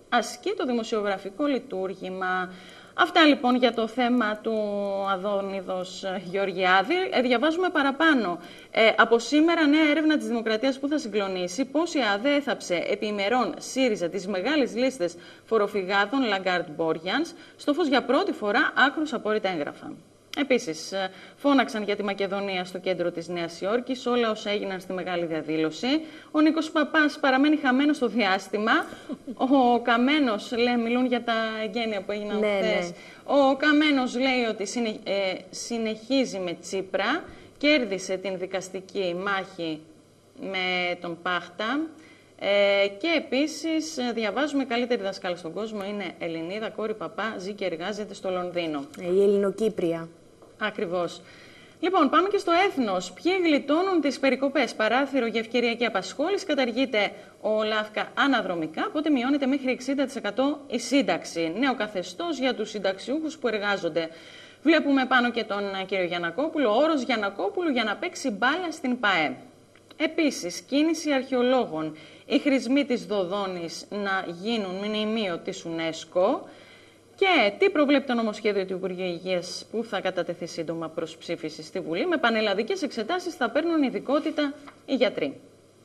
ασκεί το δημοσιογραφικό λειτουργήμα. Αυτά λοιπόν για το θέμα του Αδόνιδος Γεωργιάδη. Διαβάζουμε παραπάνω. Από σήμερα νέα έρευνα της Δημοκρατίας που θα συγκλονίσει πώς η ΑΔΕ έθαψε επί ημερών ΣΥΡΙΖΑ τις μεγάλες λίστες φοροφυγάδων Λαγκάρντ-Μπόριανς, στο φως για πρώτη φορά άκρους απόρριτα έγγραφα. Επίσης, φώναξαν για τη Μακεδονία στο κέντρο της Νέας Υόρκης όλα όσα έγιναν στη μεγάλη διαδήλωση. Ο Νίκος Παπάς παραμένει χαμένος στο διάστημα. Ο Καμένος, μιλούν για τα εγγένεια που έγιναν χθες. Ο Καμένος λέει ότι συνεχίζει με Τσίπρα, κέρδισε την δικαστική μάχη με τον Πάχτα. Και επίσης διαβάζουμε καλύτερη δασκάλα στον κόσμο, είναι Ελληνίδα, κόρη Παπά, ζει και εργάζεται στο Λονδίνο. Η Ελληνοκύπρια. Ακριβώς. Λοιπόν, πάμε και στο έθνος. Ποιοι γλιτώνουν τις περικοπές? Παράθυρο για ευκαιριακή απασχόληση, καταργείται ο ΛΑΦΚΑ αναδρομικά, οπότε μειώνεται μέχρι 60% η σύνταξη. Νέο καθεστώς για τους συνταξιούχους που εργάζονται. Βλέπουμε πάνω και τον κύριο Γιαννακόπουλο, όρος Γιαννακόπουλου για να παίξει μπάλα στην ΠΑΕ. Επίσης, κίνηση αρχαιολόγων. Οι χρησμοί της Δοδόνης να γίνουν μνημείο της UNESCO. Και τι προβλέπει το νομοσχέδιο του Υπουργείου Υγείας που θα κατατεθεί σύντομα προς ψήφιση στη Βουλή. Με πανελλαδικές εξετάσεις θα παίρνουν ειδικότητα οι γιατροί.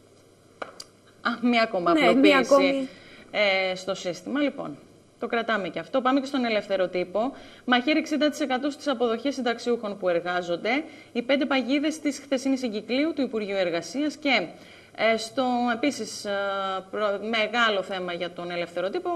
Μία ακόμα απλοποίηση στο σύστημα. Λοιπόν, το κρατάμε και αυτό. Πάμε και στον ελεύθερο τύπο. Μαχαίρι 60% στις αποδοχές συνταξιούχων που εργάζονται. Οι 5 παγίδες της χθεσινής εγκυκλίου του Υπουργείου Εργασίας και επίσης μεγάλο θέμα για τον ελεύθερο τύπο,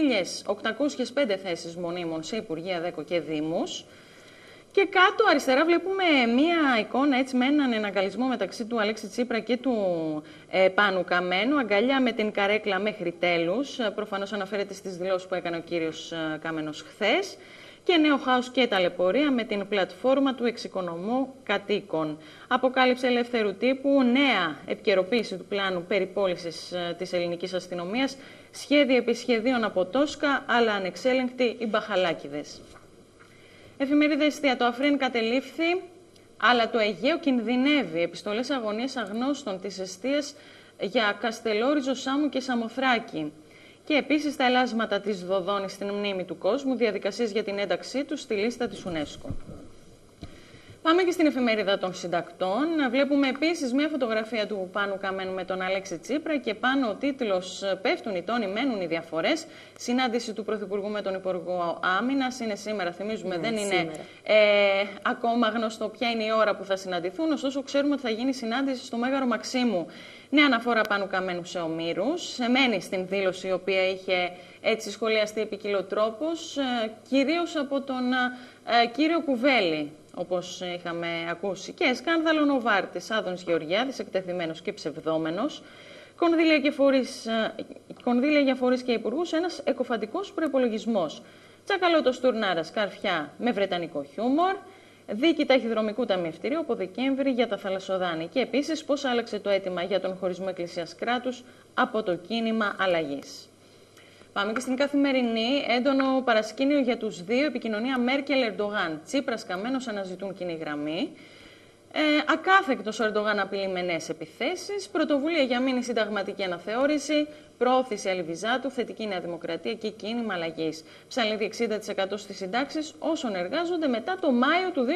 1.805 θέσεις μονίμων σε Υπουργεία, ΔΕΚΟ και Δήμους. Και κάτω αριστερά βλέπουμε μία εικόνα έτσι με έναν εναγκαλισμό μεταξύ του Αλέξη Τσίπρα και του Πάνου Καμένου, αγκαλιά με την καρέκλα μέχρι τέλους, προφανώς αναφέρεται στις δηλώσεις που έκανε ο κύριος Κάμενος χθες. Και νέο χάος και ταλαιπωρία με την πλατφόρμα του εξοικονομού κατοίκων. Αποκάλυψε ελεύθερου τύπου νέα επικαιροποίηση του πλάνου περιπώλησης της ελληνικής αστυνομίας, σχέδια επί σχεδίων από Τόσκα, αλλά ανεξέλεγκτοι οι μπαχαλάκηδες. Εφημερίδα Εστία, το Αφρίν κατελήφθη, αλλά το Αιγαίο κινδυνεύει. Επιστολές αγωνίας αγνώστων της Εστίας για Καστελόριζο, Σάμου και Σαμοθράκη. Και επίσης τα ελάσματα της Δοδόνης στην μνήμη του κόσμου, διαδικασίες για την ένταξή τους στη λίστα της UNESCO. Πάμε και στην εφημερίδα των συντακτών. Βλέπουμε επίσης μια φωτογραφία του Πάνου Καμένου με τον Αλέξη Τσίπρα και πάνω ο τίτλος «Πέφτουν οι τόνοι, μένουν οι διαφορές». Συνάντηση του Πρωθυπουργού με τον Υπουργό Άμυνας είναι σήμερα, θυμίζουμε, δεν είναι ακόμα γνωστό ποια είναι η ώρα που θα συναντηθούν, ωστόσο ξέρουμε ότι θα γίνει συνάντηση στο Μέγαρο Μαξίμου. Νέα αναφορά Πάνου Καμένου σε ομήρους, μένει στην δήλωση η οποία είχε έτσι σχολιαστεί επικοινωτρόπως, κυρίως από τον κύριο Κουβέλη, όπως είχαμε ακούσει. Και σκάνδαλο Νοβάρτης, Άδωνης Γεωργιάδης, εκτεθειμένος και ψευδόμενος, κονδύλια για φορείς και υπουργούς, ένας εκοφαντικός προϋπολογισμός. Τσακαλώτος Τουρνάρας, καρφιά με βρετανικό χιούμορ, δίκη ταχυδρομικού ταμιευτηρίου από Δεκέμβρη για τα θαλασσοδάνη. Και επίσης πώς άλλαξε το αίτημα για τον χωρισμό εκκλησίας κράτους από το κίνημα αλλαγής. Πάμε και στην Καθημερινή. Έντονο παρασκήνιο για τους δύο. Επικοινωνία Μέρκελ-Ερντογάν. Τσίπρας Καμένος αναζητούν κοινή γραμμή. Ακάθεκτος ο Ερντογάν απειλεί με νέες επιθέσεις. Πρωτοβουλία για μήνυ συνταγματική αναθεώρηση. Προώθηση Αλιβιζάτου. Θετική Νέα Δημοκρατία και κίνημα αλλαγής. Ψαλίδι 60% στις συντάξεις όσων εργάζονται μετά το Μάιο του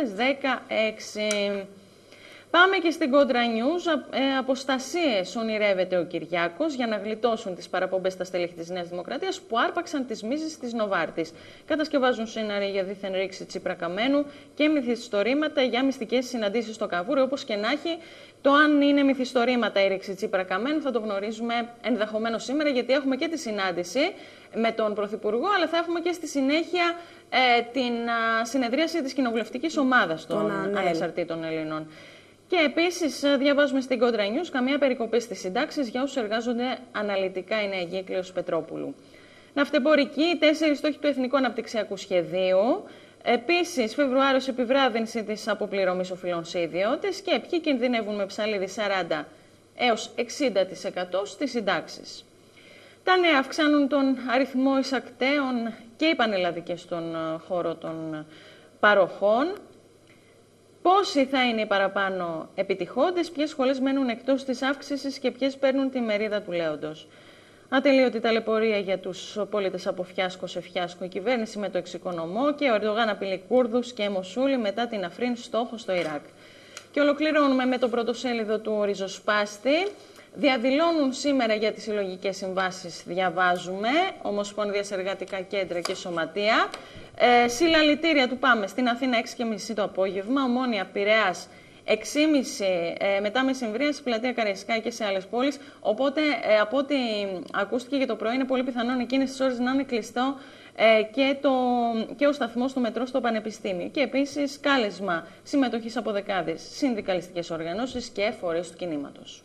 2016. Πάμε και στην Κόντρα News. Αποστασίες ονειρεύεται ο Κυριάκος για να γλιτώσουν τις παραπομπές στα στελέχη της Νέας Δημοκρατίας που άρπαξαν τις μίζες της Νοβάρτης. Κατασκευάζουν σενάρια για δίθεν ρήξη Τσίπρα Καμένου και μυθιστορήματα για μυστικές συναντήσεις στο Καβούρι. Όπως και να έχει, το αν είναι μυθιστορήματα η ρήξη Τσίπρα Καμένου θα το γνωρίζουμε ενδεχομένως σήμερα, γιατί έχουμε και τη συνάντηση με τον Πρωθυπουργό, αλλά θα έχουμε και στη συνέχεια την συνεδρίαση της κοινοβουλευτικής ομάδας των Ανεξαρτήτων Ελλήνων. Και επίσης διαβάζουμε στην Κόντρα News καμία περικοπή στις συντάξεις για όσους εργάζονται αναλυτικά, είναι εγκύκλειος Πετρόπουλου. Ναυτεμπορική, 4 στόχοι του Εθνικού Αναπτυξιακού Σχεδίου. Επίσης, Φεβρουάριος επιβράδυνση της αποπληρωμής οφειλών σε ιδιώτες και ποιοι κινδυνεύουν με ψαλίδι 40 έως 60% στις συντάξεις. Τα νέα αυξάνουν τον αριθμό εισακτέων και οι πανελλαδικές στον χώρο των παροχών. Πόσοι θα είναι οι παραπάνω επιτυχώντες, ποιες σχολές μένουν εκτός της αύξησης και ποιες παίρνουν τη μερίδα του λέοντος. Ατελείωτη ταλαιπωρία για τους πολίτες από φιάσκο σε φιάσκο. Η κυβέρνηση με το εξοικονομό και ο Ερντογάν απειλεί Κούρδους και Μοσούλη μετά την Αφρίν στόχο στο Ιράκ. Και ολοκληρώνουμε με το πρωτοσέλιδο του Ριζοσπάστη. Διαδηλώνουν σήμερα για τις συλλογικές συμβάσεις, διαβάζουμε, Ομοσπονδίας Εργατικά Κέντρα και Σωματεία. Συλλαλητήρια του Πάμε στην Αθήνα 6:30 το απόγευμα, Ομόνια Πειραιάς 6:30 μετά μεσημβρία στη πλατεία Καραϊσκάκη και σε άλλες πόλεις. Οπότε, από ό,τι ακούστηκε και το πρωί, είναι πολύ πιθανόν εκείνες τις ώρες να είναι κλειστό και ο σταθμός του μετρό στο Πανεπιστήμιο. Και επίσης κάλεσμα συμμετοχής από δεκάδες συνδικαλιστικές οργανώσεις και φορείς του κινήματος.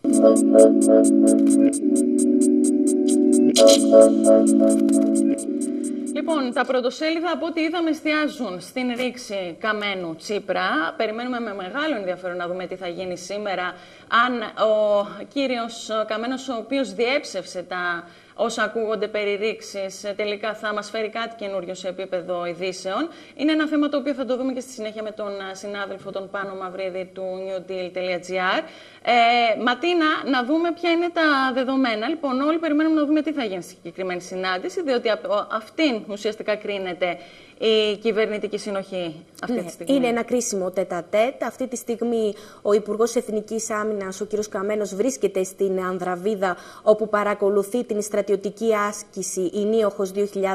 Λοιπόν, τα πρωτοσέλιδα από ό,τι είδαμε εστιάζουν στην ρήξη Καμένου Τσίπρα. Περιμένουμε με μεγάλο ενδιαφέρον να δούμε τι θα γίνει σήμερα, αν ο κύριος Καμένος, ο οποίος διέψευσε τα όσα ακούγονται περί ρήξης, τελικά θα μας φέρει κάτι καινούριο σε επίπεδο ειδήσεων. Είναι ένα θέμα το οποίο θα το δούμε και στη συνέχεια με τον συνάδελφο τον Πάνο Μαυρίδη του newdeal.gr. Ματίνα, να δούμε ποια είναι τα δεδομένα. Λοιπόν, όλοι περιμένουμε να δούμε τι θα γίνει στη συγκεκριμένη συνάντηση, διότι αυτήν ουσιαστικά κρίνεται η κυβερνητική συνοχή αυτή τη στιγμή. Είναι ένα κρίσιμο τέτα-τέτ. Αυτή τη στιγμή ο Υπουργός Εθνικής Άμυνας, ο κ. Καμένος, βρίσκεται στην Ανδραβίδα, όπου παρακολουθεί την στρατιωτική άσκηση Ηνίοχος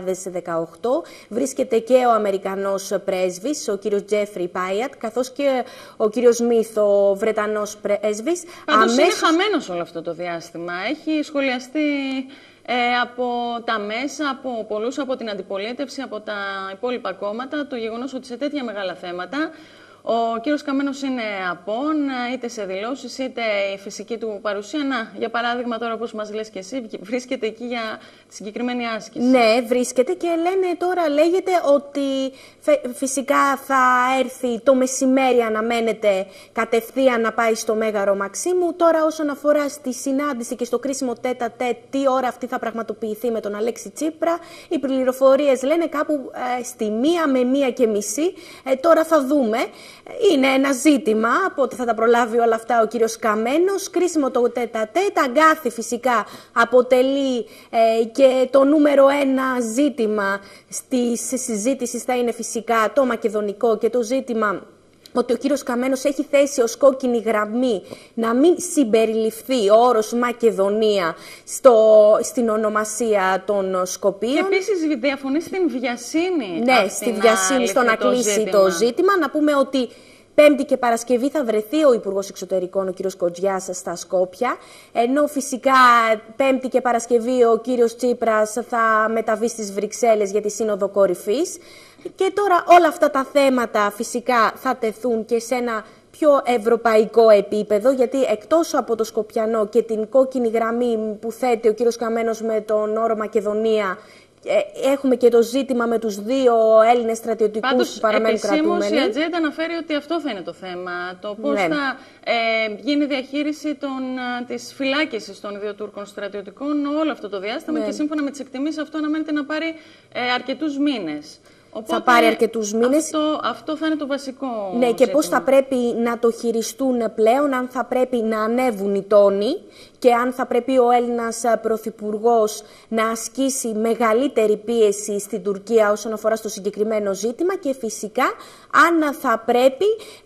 2018. Βρίσκεται και ο Αμερικανός πρέσβης, ο κ. Τζέφρι Πάιατ, καθώς και ο κ. Σμιθ, ο Βρετανός πρέσβης. Πάντως είναι χαμένος όλο αυτό το διάστημα. Έχει σχολιαστεί από τα μέσα, από πολλούς, από την αντιπολίτευση, από τα υπόλοιπα κόμματα, το γεγονός ότι σε τέτοια μεγάλα θέματα ο κύριος Καμένος είναι απόν, είτε σε δηλώσεις, είτε η φυσική του παρουσία. Να, για παράδειγμα, τώρα όπως μας λες και εσύ, βρίσκεται εκεί για τη συγκεκριμένη άσκηση. Ναι, βρίσκεται και λέγεται ότι φυσικά θα έρθει το μεσημέρι, αναμένεται κατευθείαν να πάει στο Μέγαρο Μαξίμου. Τώρα όσον αφορά στη συνάντηση και στο κρίσιμο τέτα-τέτ, τι ώρα αυτή θα πραγματοποιηθεί με τον Αλέξη Τσίπρα, οι πληροφορίες λένε κάπου στη 1 με 1:30. Τώρα θα δούμε. Είναι ένα ζήτημα, πότε θα τα προλάβει όλα αυτά ο κύριος Καμένος. Κρίσιμο το τέτα-τέτ. Αγκάθι φυσικά αποτελεί και το νούμερο 1 ζήτημα στη συζήτηση θα είναι φυσικά το μακεδονικό και το ζήτημα ότι ο κύριος Καμένος έχει θέσει ως κόκκινη γραμμή να μην συμπεριληφθεί ο όρος Μακεδονία στην ονομασία των Σκοπίων. Και επίσης διαφωνεί στην βιασύνη. Ναι, στη βιασύνη στο να κλείσει το ζήτημα. Να πούμε ότι Πέμπτη και Παρασκευή θα βρεθεί ο Υπουργός Εξωτερικών, ο κύριος Κοντζιάς, στα Σκόπια, ενώ φυσικά Πέμπτη και Παρασκευή ο κύριος Τσίπρας θα μεταβεί στις Βρυξέλλες για τη Σύνοδο Κορυφής. Και τώρα όλα αυτά τα θέματα φυσικά θα τεθούν και σε ένα πιο ευρωπαϊκό επίπεδο, γιατί εκτός από το Σκοπιανό και την κόκκινη γραμμή που θέτει ο κύριος Καμένος με τον όρο Μακεδονία, έχουμε και το ζήτημα με τους 2 Έλληνες στρατιωτικούς που παραμένουν κρατούμενοι. Πάντως, η ατζέντα αναφέρει ότι αυτό θα είναι το θέμα. Το πώς θα γίνει η διαχείριση της φυλάκισης των 2 Τούρκων στρατιωτικών όλο αυτό το διάστημα και σύμφωνα με τις εκτιμήσεις αυτό αναμένεται να πάρει αρκετούς μήνες. Οπότε, θα πάρει αρκετούς μήνες. Αυτό θα είναι το βασικό. Ναι, και πώς θα πρέπει να το χειριστούν πλέον, αν θα πρέπει να ανέβουν οι τόνοι και αν θα πρέπει ο Έλληνας Πρωθυπουργός να ασκήσει μεγαλύτερη πίεση στην Τουρκία όσον αφορά στο συγκεκριμένο ζήτημα και φυσικά αν θα πρέπει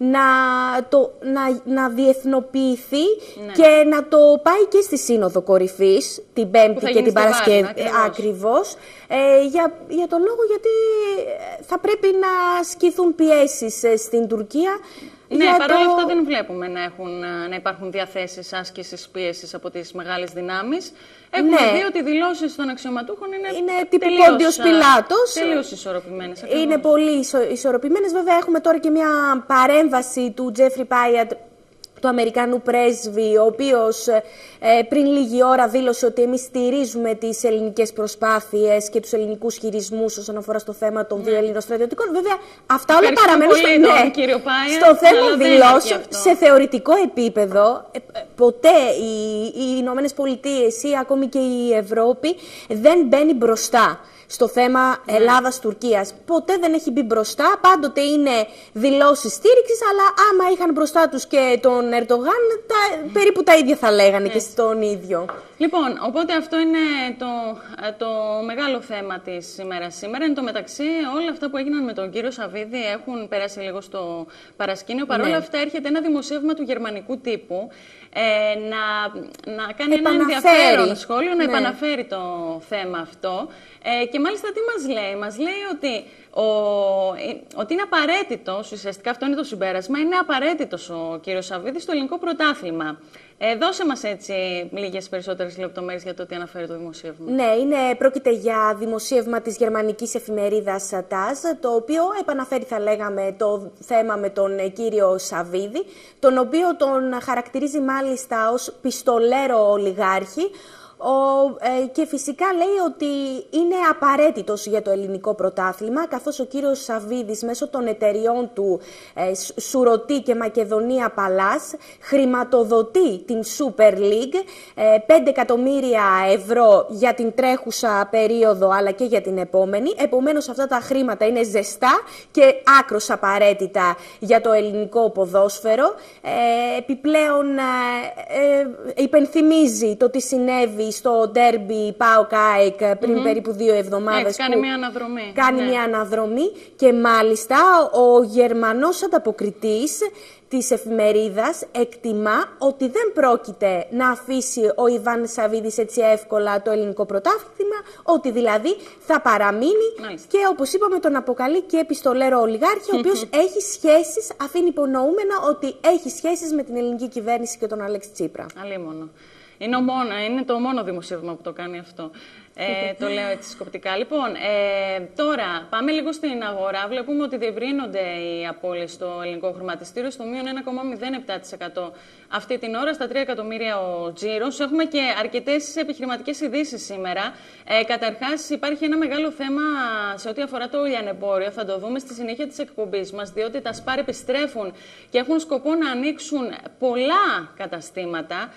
να διεθνοποιηθεί και να το πάει και στη Σύνοδο Κορυφής την Πέμπτη και την Παρασκευή. Ακριβώς. Για τον λόγο γιατί θα πρέπει να ασκηθούν πιέσεις στην Τουρκία. Ναι, παρόλα αυτά δεν βλέπουμε να υπάρχουν διαθέσεις άσκησης πίεσης από τις μεγάλες δυνάμεις. Έχουμε δει ότι οι δηλώσεις των αξιωματούχων είναι τύπου Πόντιος Πιλάτος. Τελείως ισορροπημένες. Είναι πολύ ισορροπημένες. Βέβαια έχουμε τώρα και μια παρέμβαση του Τζέφρι Πάιατ, του Αμερικανού πρέσβη, ο οποίος πριν λίγη ώρα δήλωσε ότι εμείς στηρίζουμε τις ελληνικές προσπάθειες και τους ελληνικούς χειρισμούς όσον αφορά στο θέμα των 2 Ελλήνων στρατιωτικών. Βέβαια, αυτά όλα παραμένουν στο θέμα δηλώσεων. Σε θεωρητικό επίπεδο, ποτέ οι Ηνωμένες Πολιτείες ή ακόμη και η Ευρώπη δεν μπαίνει μπροστά στο θέμα Ελλάδας-Τουρκίας. Ποτέ δεν έχει μπει μπροστά, πάντοτε είναι δηλώσεις στήριξης, αλλά άμα είχαν μπροστά τους και τον Ερντογάν, περίπου τα ίδια θα λέγανε και στον ίδιο. Λοιπόν, οπότε αυτό είναι το μεγάλο θέμα της ημέρας σήμερα. Εν τω μεταξύ, όλα αυτά που έγιναν με τον κύριο Σαββίδη έχουν περάσει λίγο στο παρασκήνιο. Παρ' όλα αυτά, έρχεται ένα δημοσίευμα του γερμανικού τύπου να κάνει ένα ενδιαφέρον σχόλιο, να επαναφέρει το θέμα αυτό. Και μάλιστα τι μας λέει? Μας λέει ότι είναι απαραίτητος, ουσιαστικά αυτό είναι το συμπέρασμα, είναι απαραίτητος ο κύριος Σαββίδης στο ελληνικό πρωτάθλημα. Δώσε μας έτσι λίγες περισσότερες λεπτομέρειες για το τι αναφέρει το δημοσίευμα. Ναι, πρόκειται για δημοσίευμα της γερμανικής εφημερίδας TASS, το οποίο επαναφέρει, θα λέγαμε, το θέμα με τον κύριο Σαββίδη, τον οποίο τον χαρακτηρίζει μάλιστα ως πιστολέρο ολιγάρχη, και φυσικά λέει ότι είναι απαραίτητος για το ελληνικό πρωτάθλημα, καθώς ο κύριος Σαββίδης μέσω των εταιριών του Σουρωτή και Μακεδονία Παλάς χρηματοδοτεί την Super League, 5 εκατομμύρια ευρώ για την τρέχουσα περίοδο αλλά και για την επόμενη. Επομένως αυτά τα χρήματα είναι ζεστά και άκρως απαραίτητα για το ελληνικό ποδόσφαιρο. Επιπλέον υπενθυμίζει το τι συνέβη στο ντέρμπι ΠΑΟΚ-ΑΕΚ πριν περίπου 2 εβδομάδες. Κάνει μια αναδρομή. Μια αναδρομή και μάλιστα ο Γερμανός ανταποκριτής της εφημερίδας εκτιμά ότι δεν πρόκειται να αφήσει ο Ιβάν Σαββίδης έτσι εύκολα το ελληνικό πρωτάθλημα, ότι δηλαδή θα παραμείνει. Και όπως είπαμε τον αποκαλεί και επιστολέρο ολιγάρχη, ο οποίος έχει σχέσεις, αφήνει υπονοούμενα ότι έχει σχέσεις με την ελληνική κυβέρνηση και τον Αλέξη Τσίπρα. Αλίμονο. Είναι το μόνο δημοσίευμα που το κάνει αυτό. Το λέω έτσι σκοπτικά. Λοιπόν, τώρα πάμε λίγο στην αγορά. Βλέπουμε ότι διευρύνονται οι απώλειες στο ελληνικό χρηματιστήριο στο μείον 1,07% αυτή την ώρα, στα 3 εκατομμύρια ο τζίρος. Έχουμε και αρκετές επιχειρηματικές ειδήσεις σήμερα. Καταρχάς, υπάρχει ένα μεγάλο θέμα σε ό,τι αφορά το λιανεμπόριο. Θα το δούμε στη συνέχεια της εκπομπής μας, διότι τα ΣΠΑΡ επιστρέφουν και έχουν σκοπό να ανοίξουν πολλά καταστήματα.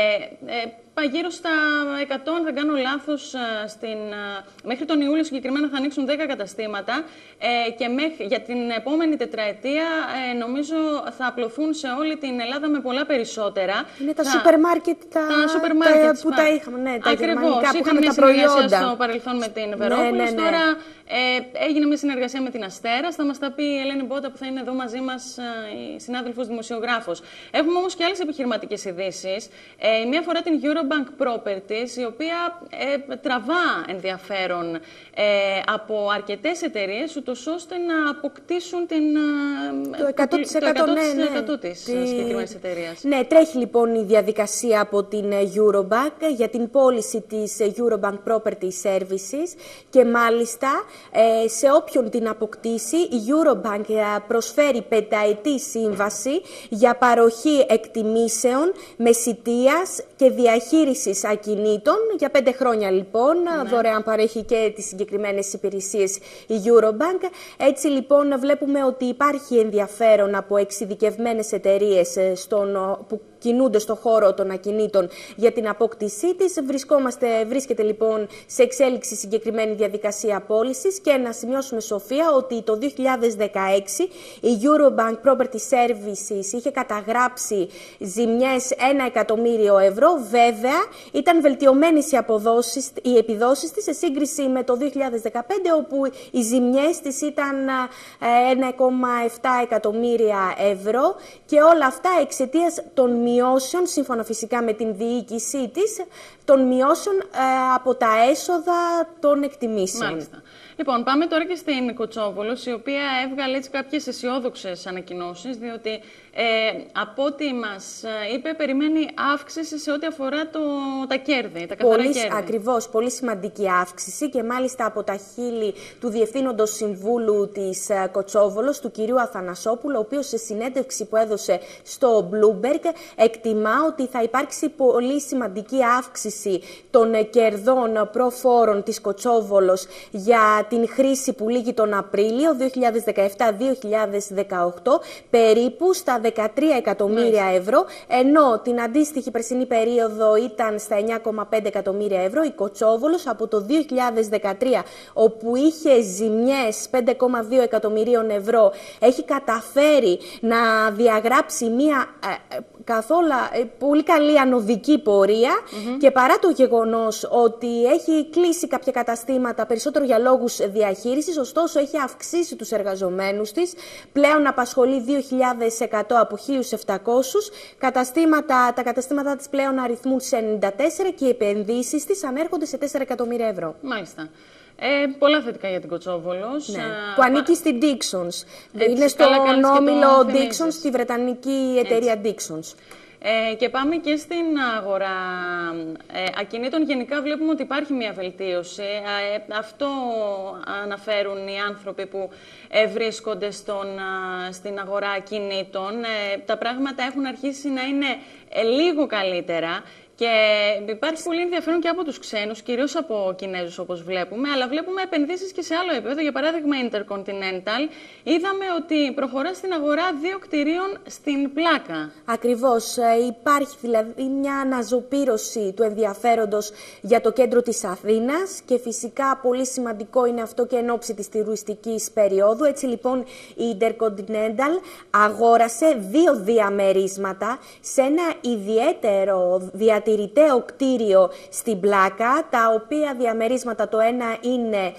Γύρω στα 100, αν δεν κάνω λάθος, μέχρι τον Ιούλιο συγκεκριμένα θα ανοίξουν 10 καταστήματα και για την επόμενη τετραετία νομίζω θα απλωθούν σε όλη την Ελλάδα με πολλά περισσότερα. Είναι τα σούπερ μάρκετ που τα είχαμε, ναι, τα γερμανικά που είχαμε τα προϊόντα. Στο παρελθόν με την Βερόπουλος, τώρα έγινε μια συνεργασία με την Αστέρας. Θα μας τα πει η Ελένη Μπότα που θα είναι εδώ μαζί μας, η συνάδελφος δημοσιογράφος. Έχουμε όμως και άλλες επιχειρηματικές ειδήσεις. Η μία αφορά την Eurobank Properties, η οποία τραβά ενδιαφέρον από αρκετές εταιρείες, ούτως ώστε να αποκτήσουν το 100% της συγκεκριμένης εταιρείας. Ναι, τρέχει λοιπόν η διαδικασία από την Eurobank για την πώληση της Eurobank Property Services και μάλιστα σε όποιον την αποκτήσει η Eurobank προσφέρει 5ετή σύμβαση για παροχή εκτιμήσεων, μεσητείας και διαχείρισης ακινήτων. Για 5 χρόνια λοιπόν, δωρεάν παρέχει και τις συγκεκριμένες υπηρεσίες η Eurobank. Έτσι λοιπόν βλέπουμε ότι υπάρχει ενδιαφέρον από εξειδικευμένες εταιρείες που κινούνται στον χώρο των ακινήτων για την απόκτησή της. Βρίσκεται λοιπόν σε εξέλιξη συγκεκριμένη διαδικασία πώλησης και να σημειώσουμε, Σοφία, ότι το 2016 η Eurobank Property Services είχε καταγράψει ζημιές 1 εκατομμύριο ευρώ. Βέβαια, ήταν βελτιωμένες οι επιδόσεις της σε σύγκριση με το 2015, όπου οι ζημιές της ήταν 1,7 εκατομμύρια ευρώ και όλα αυτά εξαιτίας των μειώσεων, σύμφωνα φυσικά με την διοίκησή της, των μειώσεων από τα έσοδα των εκτιμήσεων. Μάλιστα. Λοιπόν, πάμε τώρα και στην Κοτσόβολος, η οποία έβγαλε έτσι κάποιες αισιόδοξες ανακοινώσεις, διότι από ό,τι μας είπε, περιμένει αύξηση σε ό,τι αφορά τα κέρδη, τα καθαρά κέρδη. Ακριβώς, πολύ σημαντική αύξηση και μάλιστα από τα χείλη του Διευθύνοντος Συμβούλου της Κοτσόβολος, του κυρίου Αθανασόπουλου, ο οποίος σε συνέντευξη που έδωσε στο Bloomberg εκτιμά ότι θα υπάρξει πολύ σημαντική αύξηση των κερδών προφόρων της Κοτσόβολος για για την χρήση που λήγει τον Απρίλιο 2017-2018 περίπου στα 13 εκατομμύρια ευρώ, ενώ την αντίστοιχη περσινή περίοδο ήταν στα 9,5 εκατομμύρια ευρώ. Η Κοτσόβολος από το 2013, όπου είχε ζημιές 5,2 εκατομμυρίων ευρώ, έχει καταφέρει να διαγράψει μια πολύ καλή ανωδική πορεία και παρά το γεγονός ότι έχει κλείσει κάποια καταστήματα περισσότερο για λόγους διαχείρισης, ωστόσο έχει αυξήσει τους εργαζομένους της, πλέον απασχολεί 2.100 από 1.700, τα καταστήματα της πλέον αριθμούν σε 94 και οι επενδύσεις της ανέρχονται σε 4 εκατομμύρια ευρώ. Μάλιστα. Πολλά θετικά για την Κοτσόβολος. Ναι. Που ανήκει στην Dixons. Είναι στον όμιλο Dixons, στη βρετανική εταιρεία Dixons. Και πάμε και στην αγορά ακινήτων. Γενικά βλέπουμε ότι υπάρχει μια βελτίωση. Αυτό αναφέρουν οι άνθρωποι που βρίσκονται στην αγορά ακινήτων. Τα πράγματα έχουν αρχίσει να είναι λίγο καλύτερα. Και υπάρχει πολύ ενδιαφέρον και από τους ξένους, κυρίως από Κινέζους όπως βλέπουμε, αλλά βλέπουμε επενδύσεις και σε άλλο επίπεδο. Για παράδειγμα, Intercontinental, είδαμε ότι προχωρά στην αγορά 2 κτηρίων στην Πλάκα. Ακριβώς. Υπάρχει δηλαδή μια αναζωπήρωση του ενδιαφέροντος για το κέντρο της Αθήνας και φυσικά πολύ σημαντικό είναι αυτό και εν ώψη της τουριστικής περίοδου. Έτσι λοιπόν η Intercontinental αγόρασε 2 διαμερίσματα σε ένα ιδιαίτερο διατηρηταίο κτίριο στην Πλάκα, τα οποία διαμερίσματα το ένα είναι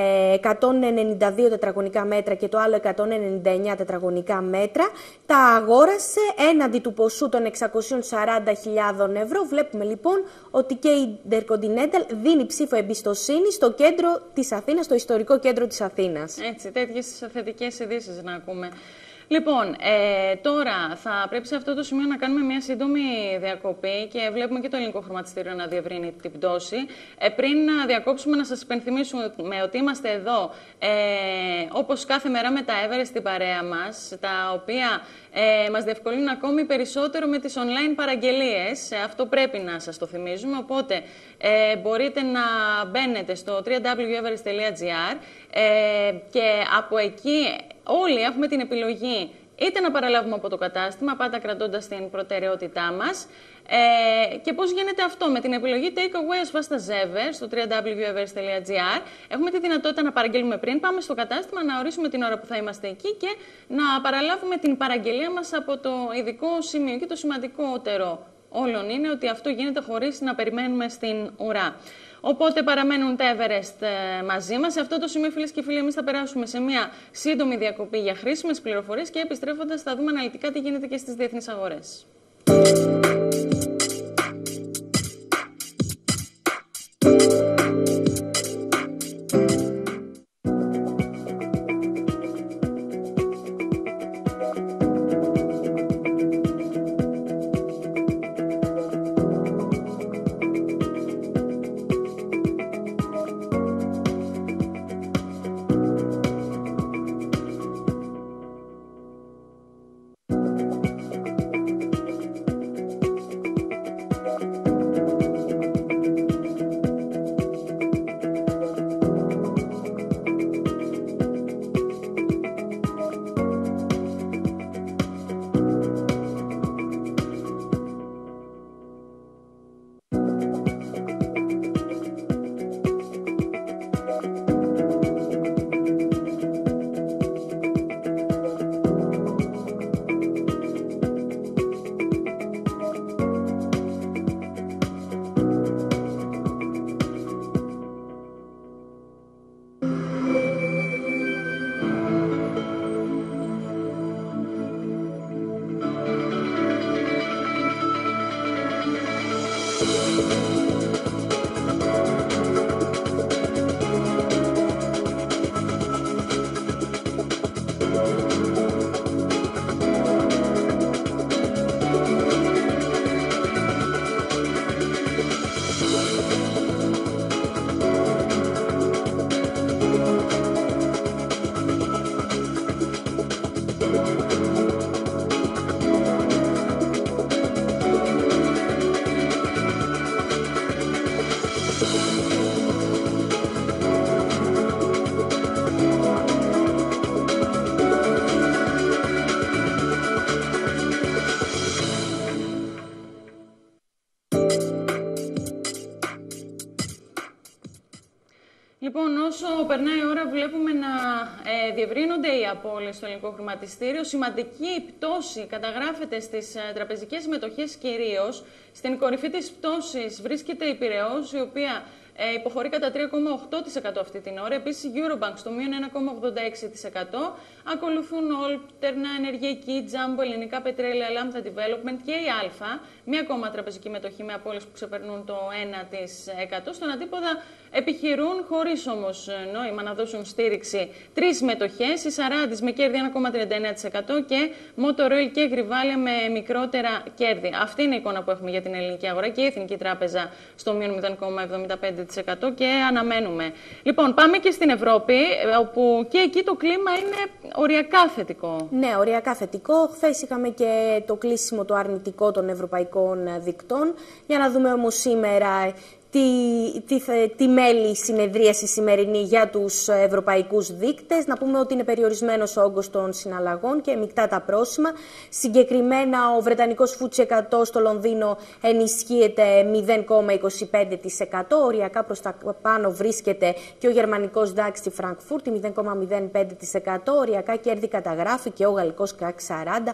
192 τετραγωνικά μέτρα και το άλλο 199 τετραγωνικά μέτρα. Τα αγόρασε έναντι του ποσού των 640.000 ευρώ. Βλέπουμε λοιπόν ότι και η Intercontinental δίνει ψήφο εμπιστοσύνη στο κέντρο της Αθήνας, στο ιστορικό κέντρο της Αθήνας. Έτσι, τέτοιες θετικές ειδήσεις να ακούμε. Λοιπόν, τώρα θα πρέπει σε αυτό το σημείο να κάνουμε μια σύντομη διακοπή και βλέπουμε και το ελληνικό χρηματιστήριο να διευρύνει την πτώση. Πριν να διακόψουμε, να σας υπενθυμίσουμε ότι είμαστε εδώ όπως κάθε μέρα με τα Everest στην παρέα μας, τα οποία μας διευκολύνουν ακόμη περισσότερο με τις online παραγγελίες. Αυτό πρέπει να σας το θυμίζουμε, οπότε μπορείτε να μπαίνετε στο www.everest.gr και από εκεί όλοι έχουμε την επιλογή είτε να παραλάβουμε από το κατάστημα, πάντα κρατώντας την προτεραιότητά μας. Και πώς γίνεται αυτό? Με την επιλογή Take Away as fast as ever στο www.everest.gr έχουμε τη δυνατότητα να παραγγέλνουμε πριν πάμε στο κατάστημα, να ορίσουμε την ώρα που θα είμαστε εκεί και να παραλάβουμε την παραγγελία μας από το ειδικό σημείο. Και το σημαντικότερο όλων είναι ότι αυτό γίνεται χωρίς να περιμένουμε στην ουρά. Οπότε παραμένουν τα Everest μαζί μας. Σε αυτό το σημείο, φίλες και φίλοι, εμείς θα περάσουμε σε μια σύντομη διακοπή για χρήσιμες πληροφορίες και επιστρέφοντας θα δούμε αναλυτικά τι γίνεται και στις διεθνείς αγορές. περνάει η ώρα, βλέπουμε να διευρύνονται οι απώλειες στο ελληνικό χρηματιστήριο. Σημαντική πτώση καταγράφεται στις τραπεζικές μετοχές κυρίως. Στην κορυφή της πτώσης βρίσκεται η Πειραιώς, η οποία υποχωρεί κατά 3,8% αυτή την ώρα. Επίσης η Eurobank στο μείον 1,86%. Ακολουθούν Όλτερνα, Ενεργειακή, Τζάμπο, Ελληνικά Πετρέλαια, Λάμδα Development και η Αλφα. Μία ακόμα τραπεζική μετοχή με απώλειες που ξεπερνούν το 1%. Στον αντίποδα επιχειρούν, χωρίς όμως νόημα να δώσουν στήριξη, τρεις μετοχές. Η Σαράντης με κέρδη 1,39% και Motor Oil και Γριβάλια με μικρότερα κέρδη. Αυτή είναι η εικόνα που έχουμε για την ελληνική αγορά και η Εθνική Τράπεζα στο μείον 0,75% και αναμένουμε. Λοιπόν, πάμε και στην Ευρώπη, όπου και εκεί το κλίμα είναι οριακά θετικό. Ναι, οριακά θετικό. Χθες είχαμε και το κλείσιμο το αρνητικό των ευρωπαϊκών δικτών. Για να δούμε όμως σήμερα τι μέλη συνεδρίαση σημερινή για τους ευρωπαϊκούς δείκτες. Να πούμε ότι είναι περιορισμένος ο όγκος των συναλλαγών και μεικτά τα πρόσημα. Συγκεκριμένα ο Βρετανικός FTSE 100 στο Λονδίνο ενισχύεται 0,25%. Οριακά προς τα πάνω βρίσκεται και ο Γερμανικός DAX στη Φραγκφούρτη 0,05%. Οριακά κέρδη καταγράφει και ο Γαλλικός CAC 40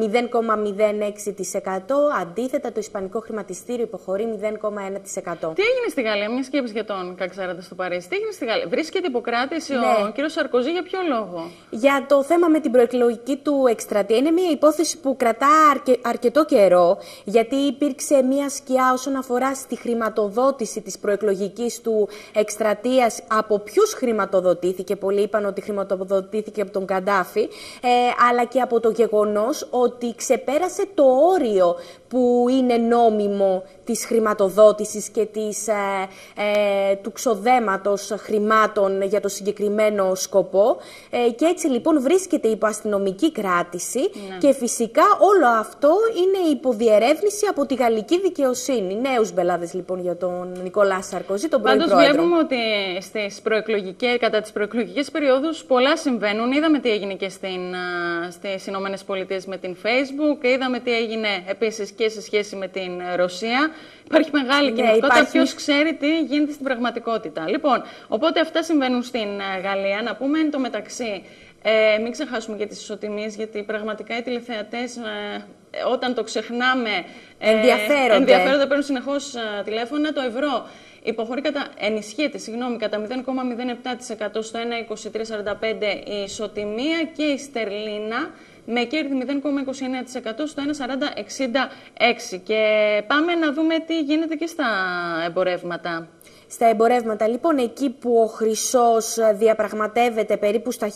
0,06%. Αντίθετα το Ισπανικό χρηματιστήριο υποχωρεί 0,1%. έγινε στη Γαλλία, μια σκέψη για τον CAC 40 στο Παρίσι. Τι έγινε στη Γαλλία, βρίσκεται υποκράτηση ο κ. Σαρκοζή για ποιο λόγο? Για το θέμα με την προεκλογική του εκστρατεία. Είναι μια υπόθεση που κρατά αρκετό καιρό, γιατί υπήρξε μια σκιά όσον αφορά στη χρηματοδότηση της προεκλογικής του εκστρατείας. Από ποιους χρηματοδοτήθηκε? Πολλοί είπαν ότι χρηματοδοτήθηκε από τον Καντάφη, αλλά και από το γεγονός ότι ξεπέρασε το όριο που είναι νόμιμο της χρηματοδότησης και του ξοδέματος χρημάτων για το συγκεκριμένο σκοπό, και έτσι λοιπόν βρίσκεται υπό αστυνομική κράτηση και φυσικά όλο αυτό είναι υποδιερεύνηση από τη γαλλική δικαιοσύνη. Νέους μπελάδες λοιπόν για τον Νικολά Σαρκοζή, τον πρώην πρόεδρο. Πάντως βλέπουμε ότι κατά τις προεκλογικές περιόδους πολλά συμβαίνουν. Είδαμε τι έγινε και στις Ηνωμένες Πολιτείες με την Facebook, είδαμε τι έγινε επίσης και σε σχέση με την Ρωσία. Υπάρχει μεγάλη κινητικότητα, ποιος ξέρει τι γίνεται στην πραγματικότητα. Λοιπόν, οπότε αυτά συμβαίνουν στην Γαλλία. Να πούμε εν τω μεταξύ, μην ξεχάσουμε και τις ισοτιμίες, γιατί πραγματικά οι τηλεθεατές όταν το ξεχνάμε ενδιαφέρονται, παίρνουν συνεχώς τηλέφωνα. Το ευρώ ενισχύεται κατά 0,07% στο 1,2345 η ισοτιμία, και η στερλίνα με κέρδη 0,29% στο 1,4066. Και πάμε να δούμε τι γίνεται και στα εμπορεύματα. Στα εμπορεύματα, λοιπόν, εκεί που ο χρυσός διαπραγματεύεται περίπου στα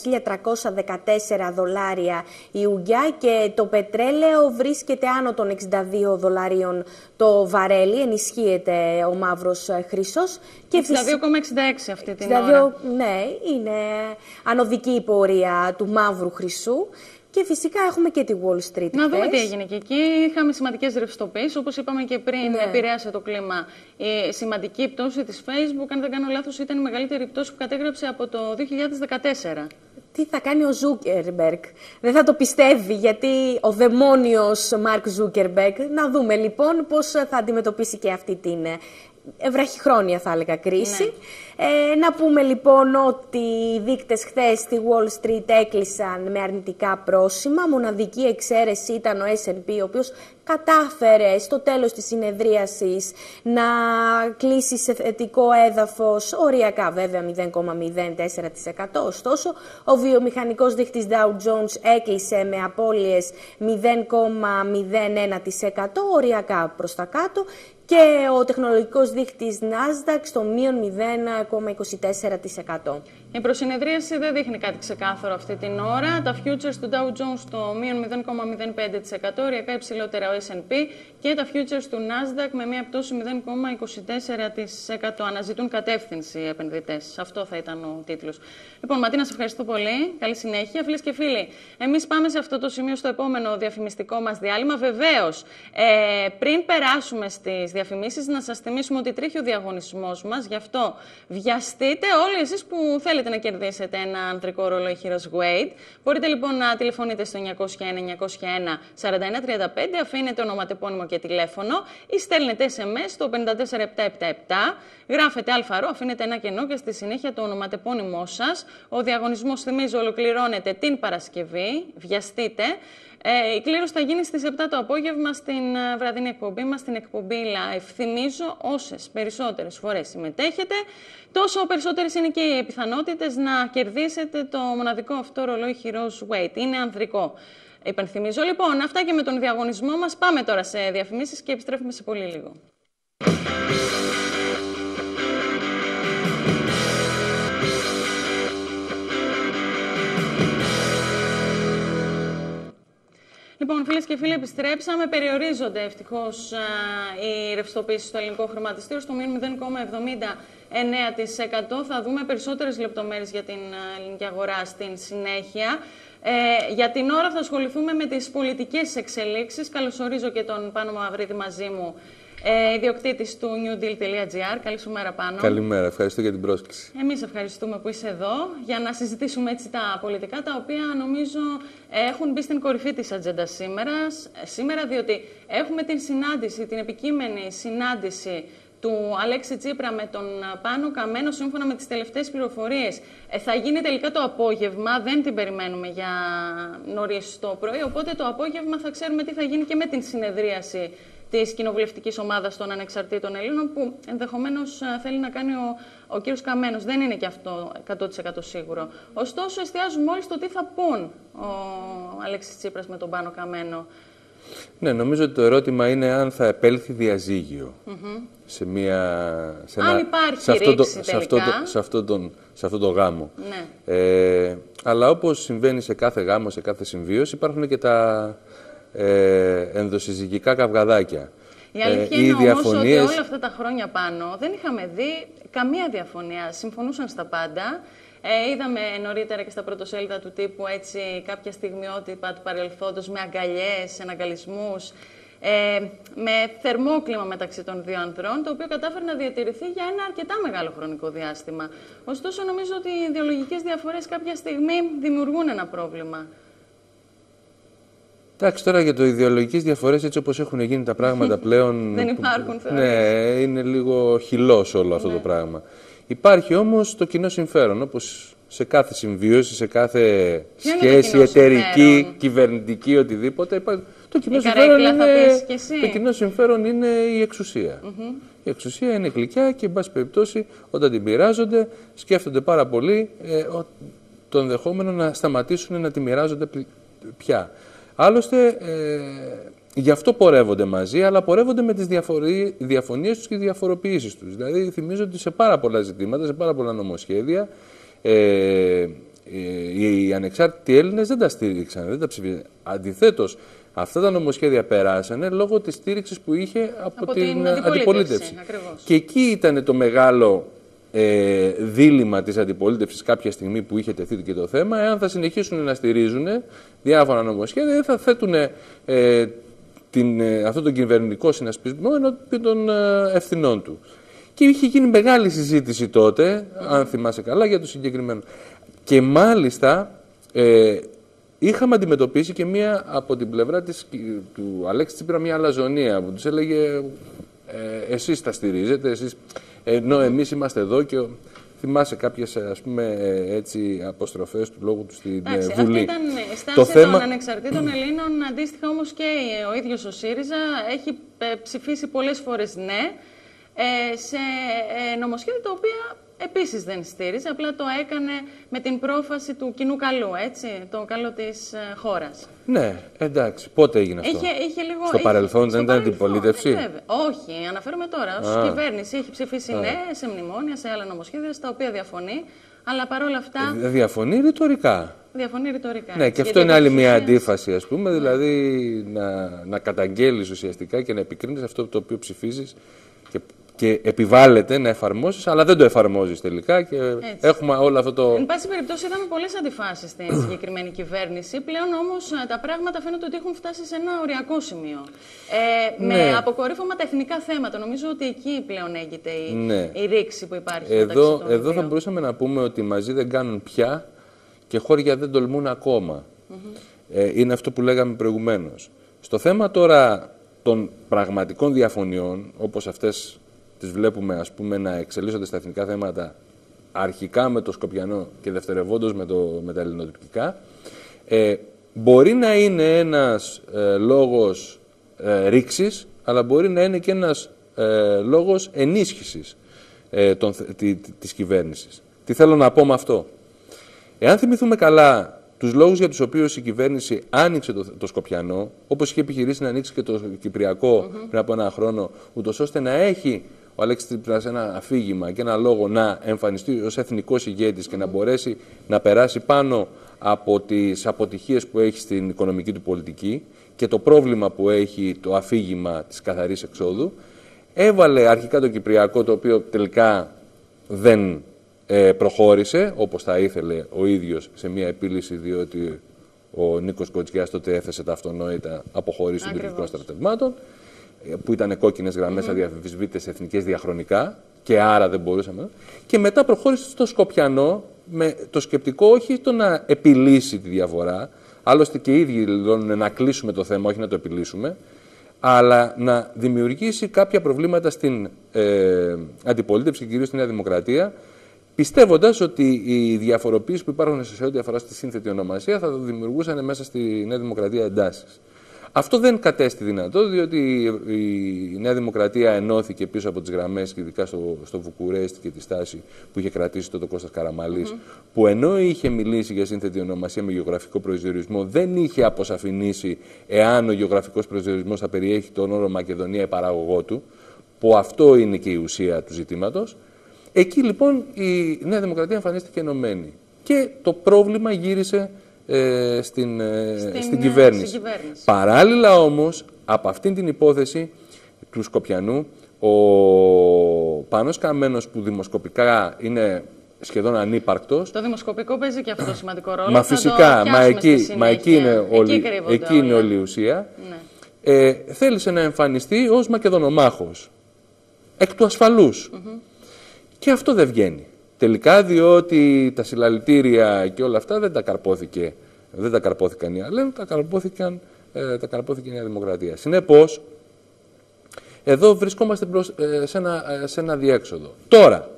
$1.314 η ουγγιά και το πετρέλαιο βρίσκεται άνω των $62 το βαρέλι, ενισχύεται ο μαύρος χρυσός. 62,66 αυτή την ώρα. Ναι, είναι ανωδική η πορεία του μαύρου χρυσού. Και φυσικά έχουμε και τη Wall Street. Να δούμε τι έγινε και εκεί. Είχαμε σημαντικές ρευστοποιήσεις. Όπως είπαμε και πριν, επηρέασε το κλίμα η σημαντική πτώση της Facebook. Αν δεν κάνω λάθος, ήταν η μεγαλύτερη πτώση που κατέγραψε από το 2014. Τι θα κάνει ο Ζούκερμπεργκ? Δεν θα το πιστεύει, γιατί ο δαιμόνιος Μαρκ Ζούκερμπεργκ. Να δούμε λοιπόν πώς θα αντιμετωπίσει και αυτή την βραχυχρόνια, θα έλεγα, κρίση. Να πούμε λοιπόν ότι οι δείκτες χθες στη Wall Street έκλεισαν με αρνητικά πρόσημα. Μοναδική εξαίρεση ήταν ο S&P, ο οποίος κατάφερε στο τέλος της συνεδρίασης να κλείσει σε θετικό έδαφος, οριακά βέβαια 0,04%. Ωστόσο, ο βιομηχανικός δείκτης Dow Jones έκλεισε με απώλειες 0,01%, οριακά προς τα κάτω, και ο τεχνολογικός δείκτης Nasdaq στο μείον 0,24%. Η προσυνεδρίαση δεν δείχνει κάτι ξεκάθαρο αυτή την ώρα. Τα futures του Dow Jones στο μείον 0,05%, οριακά υψηλότερα ο S&P, και τα futures του Nasdaq με μια πτώση 0,24%. Αναζητούν κατεύθυνση οι επενδυτές. Αυτό θα ήταν ο τίτλος. Λοιπόν, Ματίνα, σε ευχαριστώ πολύ. Καλή συνέχεια. Φίλες και φίλοι, εμείς πάμε σε αυτό το σημείο στο επόμενο διαφημιστικό μας διάλειμμα. Βεβαίως, πριν περάσουμε στις διαφημίσεις, να σας θυμίσουμε ότι τρέχει ο διαγωνισμός μας. Γι' αυτό βιαστείτε όλοι εσείς που θέλετε θέλετε να κερδίσετε ένα ανδρικό ρολόι χειρός Wade, μπορείτε λοιπόν να τηλεφωνείτε στο 901-901-4135, αφήνετε ονοματεπώνυμο και τηλέφωνο ή στέλνετε SMS στο 54777, γράφετε αλφαρό, αφήνετε ένα κενό και στη συνέχεια το ονοματεπώνυμό σας. Ο διαγωνισμός, θυμίζω, ολοκληρώνεται την Παρασκευή. Βιαστείτε. Η κλήρωση θα γίνει στις 7 το απόγευμα στην βραδινή εκπομπή μας, στην εκπομπή Live. Θυμίζω, όσες περισσότερες φορές συμμετέχετε, τόσο περισσότερες είναι και οι πιθανότητες να κερδίσετε το μοναδικό αυτό ρολόι χειρός Wade. Είναι ανδρικό. Υπενθυμίζω λοιπόν αυτά και με τον διαγωνισμό μας. Πάμε τώρα σε διαφημίσεις και επιστρέφουμε σε πολύ λίγο. Λοιπόν, φίλες και φίλοι, επιστρέψαμε. Περιορίζονται ευτυχώς οι ρευστοποίησεις στο ελληνικό χρηματιστήριο στο μείον 0,79%. Θα δούμε περισσότερες λεπτομέρειες για την ελληνική αγορά στην συνέχεια. Για την ώρα θα ασχοληθούμε με τις πολιτικές εξελίξεις. Καλωσορίζω και τον Πάνο Μαυρίδη μαζί μου, ιδιοκτήτης του newdeal.gr. Καλή σου μέρα, Πάνο. Καλημέρα, ευχαριστώ για την πρόσκληση. Εμείς ευχαριστούμε που είσαι εδώ για να συζητήσουμε έτσι τα πολιτικά, τα οποία νομίζω έχουν μπει στην κορυφή της ατζέντας σήμερα, διότι έχουμε την συνάντηση, την επικείμενη συνάντηση του Αλέξη Τσίπρα με τον Πάνο Καμένο, σύμφωνα με τις τελευταίες πληροφορίες. Θα γίνει τελικά το απόγευμα, δεν την περιμένουμε για νωρίς το πρωί, οπότε το απόγευμα θα ξέρουμε τι θα γίνει και με την συνεδρίαση της κοινοβουλευτικής ομάδας των ανεξαρτήτων Ελλήνων, που ενδεχομένως θέλει να κάνει ο κύριος Καμένος. Δεν είναι και αυτό 100% σίγουρο. Ωστόσο, εστιάζουμε όλοι στο τι θα πούν ο Αλέξης Τσίπρας με τον Πάνο Καμένο. Ναι, νομίζω ότι το ερώτημα είναι αν θα επέλθει διαζύγιο σε αν υπάρχει ρήξη τελικά. Σε αυτό το γάμο. Ναι. Αλλά όπως συμβαίνει σε κάθε γάμο, σε κάθε συμβίωση, υπάρχουν και τα ενδοσυζυγικά καυγαδάκια. Η αλήθεια είναι όμως ότι όλα αυτά τα χρόνια πάνω δεν είχαμε δει καμία διαφωνία. Συμφωνούσαν στα πάντα. Είδαμε νωρίτερα και στα πρωτοσέλιδα του τύπου έτσι κάποια στιγμιότυπα του παρελθόντος με αγκαλιές, εναγκαλισμούς, με θερμό κλίμα μεταξύ των δύο ανδρών, το οποίο κατάφερε να διατηρηθεί για ένα αρκετά μεγάλο χρονικό διάστημα. Ωστόσο, νομίζω ότι οι ιδεολογικές διαφορές κάποια στιγμή δημιουργούν ένα πρόβλημα. Εντάξει, τώρα για το ιδεολογικές διαφορές, έτσι όπως έχουν γίνει τα πράγματα πλέον. Δεν υπάρχουν, θεωρείς? Ναι, είναι λίγο χυλός όλο αυτό το πράγμα. Υπάρχει όμως το κοινό συμφέρον, όπως σε κάθε συμβίωση, σε κάθε σχέση εταιρική, κυβερνητική, οτιδήποτε. Το κοινό συμφέρον είναι η εξουσία. Η εξουσία είναι γλυκιά και, εν πάση περιπτώσει, όταν την μοιράζονται, σκέφτονται πάρα πολύ το ενδεχόμενο να σταματήσουν να τη μοιράζονται πια. Άλλωστε, γι' αυτό πορεύονται μαζί, αλλά πορεύονται με τις διαφωνίες τους και διαφοροποιήσεις τους. Δηλαδή, θυμίζω ότι σε πάρα πολλά ζητήματα, σε πάρα πολλά νομοσχέδια, οι ανεξάρτητοι Έλληνες δεν τα στήριξαν, δεν τα ψηφίσαν. Αντιθέτως, αυτά τα νομοσχέδια περάσανε λόγω της στήριξης που είχε από την αντιπολίτευση. Και εκεί ήταν το μεγάλο δίλημμα της αντιπολίτευσης κάποια στιγμή που είχε τεθεί και το θέμα, εάν θα συνεχίσουν να στηρίζουν διάφορα νομοσχέδια ή θα θέτουν αυτό τον κυβερνητικό συνασπισμό ενώπιον των ευθυνών του. Και είχε γίνει μεγάλη συζήτηση τότε, αν θυμάσαι καλά, για το συγκεκριμένο. Και μάλιστα είχαμε αντιμετωπίσει και μία από την πλευρά του Αλέξη Τσίπρα μια αλαζονία που τους έλεγε εσείς τα στηρίζετε, εσείς, ενώ εμείς είμαστε εδώ. Και θυμάσαι κάποιες, ας πούμε, έτσι, αποστροφές του λόγου του στην Βουλή. Αυτή ήταν η στάση των ανεξαρτήτων Ελλήνων. Αντίστοιχα όμως και ο ίδιος ο ΣΥΡΙΖΑ έχει ψηφίσει πολλές φορές ναι σε νομοσχέδια τα οποία επίσης δεν στήριζε, απλά το έκανε με την πρόφαση του κοινού καλού, έτσι, το καλό της χώρας. Ναι, εντάξει. Πότε έγινε αυτό? Στο παρελθόν δεν ήταν αντιπολίτευση? Όχι, αναφέρομαι τώρα. Ως κυβέρνηση έχει ψηφίσει ναι σε μνημόνια, σε άλλα νομοσχέδια, στα οποία διαφωνεί, αλλά παρόλα αυτά... Διαφωνεί ρητορικά. Διαφωνεί ρητορικά. Ναι, και αυτό είναι άλλη μια αντίφαση, ας πούμε, δηλαδή να καταγγέλεις ουσιαστικά και να επικρίνεις αυτό το οποίο ψηφίζεις και επιβάλλεται να εφαρμόσεις, αλλά δεν το εφαρμόζεις τελικά και έχουμε όλο αυτό το... Εν πάση περιπτώσει, είδαμε πολλές αντιφάσεις στην συγκεκριμένη κυβέρνηση. Πλέον όμως τα πράγματα φαίνεται ότι έχουν φτάσει σε ένα οριακό σημείο. Με αποκορύφωμα τα εθνικά θέματα. Νομίζω ότι εκεί πλέον έγκυται η ρήξη που υπάρχει. Εδώ θα μπορούσαμε να πούμε ότι μαζί δεν κάνουν πια και χώρια δεν τολμούν ακόμα. Είναι αυτό που λέγαμε προηγουμένως. Στο θέμα τώρα των πραγματικών διαφωνιών, όπως αυτές τις βλέπουμε ας πούμε να εξελίσσονται στα εθνικά θέματα αρχικά με το Σκοπιανό και δευτερευόντως με τα ελληνοτουρκικά, μπορεί να είναι ένας λόγος ρήξης, αλλά μπορεί να είναι και ένας λόγος ενίσχυσης της κυβέρνησης. Τι θέλω να πω με αυτό? Εάν θυμηθούμε καλά τους λόγους για τους οποίους η κυβέρνηση άνοιξε το Σκοπιανό, όπως είχε επιχειρήσει να ανοίξει και το Κυπριακό πριν από ένα χρόνο, ούτως ώστε να έχει ο Αλέξης Τσίπρας ένα αφήγημα και ένα λόγο να εμφανιστεί ως εθνικός ηγέτης και να μπορέσει να περάσει πάνω από τις αποτυχίες που έχει στην οικονομική του πολιτική και το πρόβλημα που έχει το αφήγημα της καθαρής εξόδου, έβαλε αρχικά το Κυπριακό, το οποίο τελικά δεν προχώρησε όπως θα ήθελε ο ίδιος σε μια επίλυση, διότι ο Νίκος Κοτσιάς τότε έθεσε τα αυτονόητα αποχώρηση των τουρκικών στρατευμάτων, που ήταν κόκκινες γραμμές αδιαφυσβήτητες εθνικές διαχρονικά και άρα δεν μπορούσαμε. Και μετά προχώρησε στο Σκοπιανό με το σκεπτικό όχι το να επιλύσει τη διαφορά, άλλωστε και οι ίδιοι δηλώνουν να κλείσουμε το θέμα, όχι να το επιλύσουμε, αλλά να δημιουργήσει κάποια προβλήματα στην αντιπολίτευση και κυρίως στην Νέα Δημοκρατία, πιστεύοντας ότι οι διαφοροποιήσεις που υπάρχουν σε ό,τι αφορά στη σύνθετη ονομασία θα δημιουργούσαν μέσα στη Νέα Δημοκρατία εντάσεις. Αυτό δεν κατέστη δυνατό, διότι η Νέα Δημοκρατία ενώθηκε πίσω από τις γραμμές, και ειδικά στο Βουκουρέστι και τη στάση που είχε κρατήσει τότε ο Κώστας Καραμανλής, που ενώ είχε μιλήσει για σύνθετη ονομασία με γεωγραφικό προσδιορισμό, δεν είχε αποσαφηνίσει εάν ο γεωγραφικός προσδιορισμός θα περιέχει τον όρο Μακεδονία, η παράγωγό του, που αυτό είναι και η ουσία του ζητήματος. Εκεί λοιπόν η Νέα Δημοκρατία εμφανίστηκε ενωμένη. Και το πρόβλημα γύρισε στην κυβέρνηση. Παράλληλα όμως, από αυτήν την υπόθεση του Σκοπιανού, ο Πάνος Καμένος, που δημοσκοπικά είναι σχεδόν ανύπαρκτος. Το δημοσκοπικό παίζει και αυτό σημαντικό ρόλο. Μα φυσικά, εκεί είναι όλη η ουσία. Ναι. Θέλησε να εμφανιστεί ως Μακεδονομάχος, εκ του ασφαλούς. Και αυτό δεν βγαίνει. Τελικά, διότι τα συλλαλητήρια και όλα αυτά δεν τα καρπόθηκαν οι άλλοι, τα καρπόθηκε η Νέα Δημοκρατία. Συνεπώς, εδώ βρισκόμαστε σε ένα διέξοδο. Τώρα,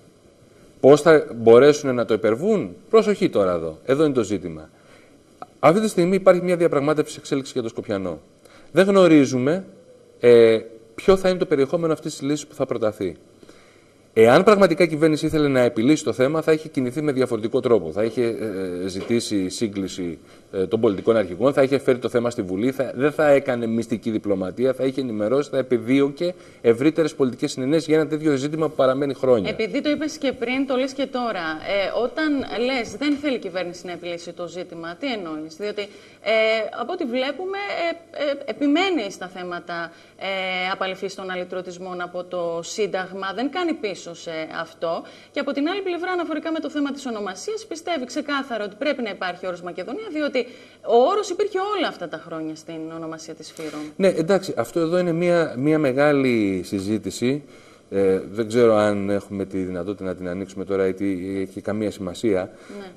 πώς θα μπορέσουν να το υπερβούν? Προσοχή τώρα εδώ. Εδώ είναι το ζήτημα. Αυτή τη στιγμή υπάρχει μια διαπραγμάτευση εξέλιξη για το Σκοπιανό. Δεν γνωρίζουμε ποιο θα είναι το περιεχόμενο αυτής της λύσης που θα προταθεί. Εάν πραγματικά η κυβέρνηση ήθελε να επιλύσει το θέμα, θα είχε κινηθεί με διαφορετικό τρόπο. Θα είχε ζητήσει σύγκληση των πολιτικών αρχηγών, θα είχε φέρει το θέμα στη Βουλή, δεν θα έκανε μυστική διπλωματία, θα είχε ενημερώσει, θα επιδίωκε ευρύτερες πολιτικές συνενέσεις για ένα τέτοιο ζήτημα που παραμένει χρόνια. Επειδή το είπες και πριν, το λες και τώρα. Όταν λες δεν θέλει η κυβέρνηση να επιλύσει το ζήτημα, τι εννοείς? Διότι από ό,τι βλέπουμε επιμένει στα θέματα απαλυφής των αλυτρωτισμών από το Σύνταγμα, δεν κάνει πίσω σε αυτό. Και από την άλλη πλευρά, αναφορικά με το θέμα της ονομασίας, πιστεύει ξεκάθαρα ότι πρέπει να υπάρχει όρος Μακεδονία, διότι ο όρος υπήρχε όλα αυτά τα χρόνια στην ονομασία της Φύρων. Ναι, εντάξει, αυτό εδώ είναι μια μεγάλη συζήτηση. Δεν ξέρω αν έχουμε τη δυνατότητα να την ανοίξουμε τώρα, γιατί έχει καμία σημασία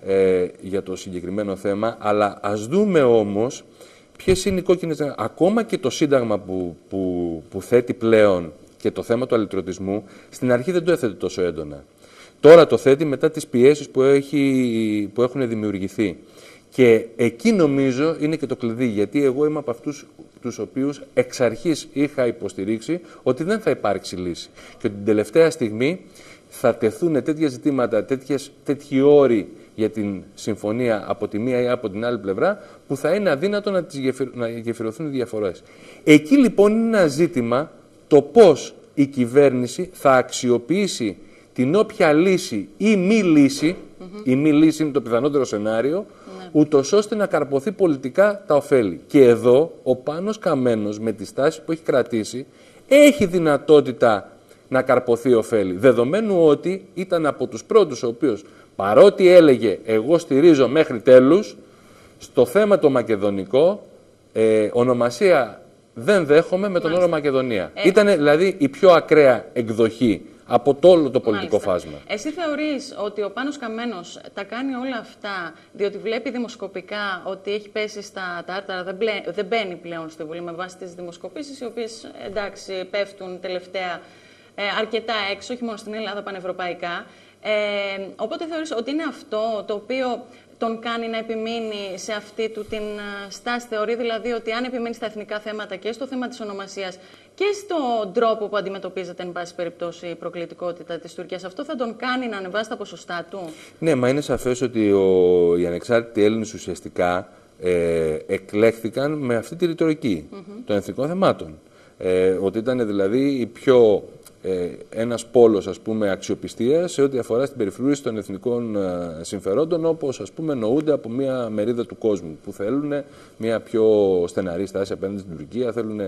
για το συγκεκριμένο θέμα. Αλλά ας δούμε όμως ποιες είναι οι κόκκινες. Ακόμα και το Σύνταγμα που θέτει πλέον και το θέμα του αλυτρωτισμού, στην αρχή δεν το έθετε τόσο έντονα. Τώρα το θέτει μετά τις πιέσεις που έχουν δημιουργηθεί. Και εκεί νομίζω είναι και το κλειδί, γιατί εγώ είμαι από αυτούς τους οποίους εξ αρχής είχα υποστηρίξει ότι δεν θα υπάρξει λύση. Και ότι την τελευταία στιγμή θα τεθούν τέτοια ζητήματα, τέτοιοι όροι για την συμφωνία από τη μία ή από την άλλη πλευρά, που θα είναι αδύνατο να γεφυρωθούν οι διαφορές. Εκεί λοιπόν είναι ένα ζήτημα το πώς η κυβέρνηση θα αξιοποιήσει την όποια λύση ή μη λύση, η μη λύση είναι το πιθανότερο σενάριο, ούτως ώστε να καρποθεί πολιτικά τα ωφέλη. Και εδώ ο Πάνος Καμένος, με τη στάση που έχει κρατήσει, έχει δυνατότητα να καρποθεί ωφέλη. Δεδομένου ότι ήταν από τους πρώτους ο οποίος, παρότι έλεγε εγώ στηρίζω μέχρι τέλους, στο θέμα το μακεδονικό, ονομασία δεν δέχομαι με τον όρο Μακεδονία. Ήταν δηλαδή η πιο ακραία εκδοχή από το όλο το πολιτικό φάσμα. Εσύ θεωρείς ότι ο Πάνος Καμένος τα κάνει όλα αυτά διότι βλέπει δημοσκοπικά ότι έχει πέσει στα τάρταρα, δεν μπαίνει πλέον στη Βουλή με βάση τις δημοσκοπήσεις, οι οποίες εντάξει πέφτουν τελευταία αρκετά έξω, όχι μόνο στην Ελλάδα, πανευρωπαϊκά. Οπότε θεωρείς ότι είναι αυτό το οποίο τον κάνει να επιμείνει σε αυτή του την στάση? Θεωρεί δηλαδή ότι αν επιμείνει στα εθνικά θέματα και στο θέμα της ονομασίας και στον τρόπο που αντιμετωπίζεται, εν πάση περιπτώσει, η προκλητικότητα της Τουρκίας, αυτό θα τον κάνει να ανεβάσει τα ποσοστά του? Ναι, μα είναι σαφές ότι οι ανεξάρτητοι Έλληνες ουσιαστικά εκλέχθηκαν με αυτή τη ρητορική των εθνικών θεμάτων. Ότι ήταν δηλαδή η πιο... ένας πόλος, ας πούμε, αξιοπιστίας σε ό,τι αφορά στην περιφρούρηση των εθνικών συμφερόντων, όπως, ας πούμε, εννοούνται από μια μερίδα του κόσμου που θέλουν μια πιο στεναρή στάση απέναντι στην Τουρκία, θέλουν,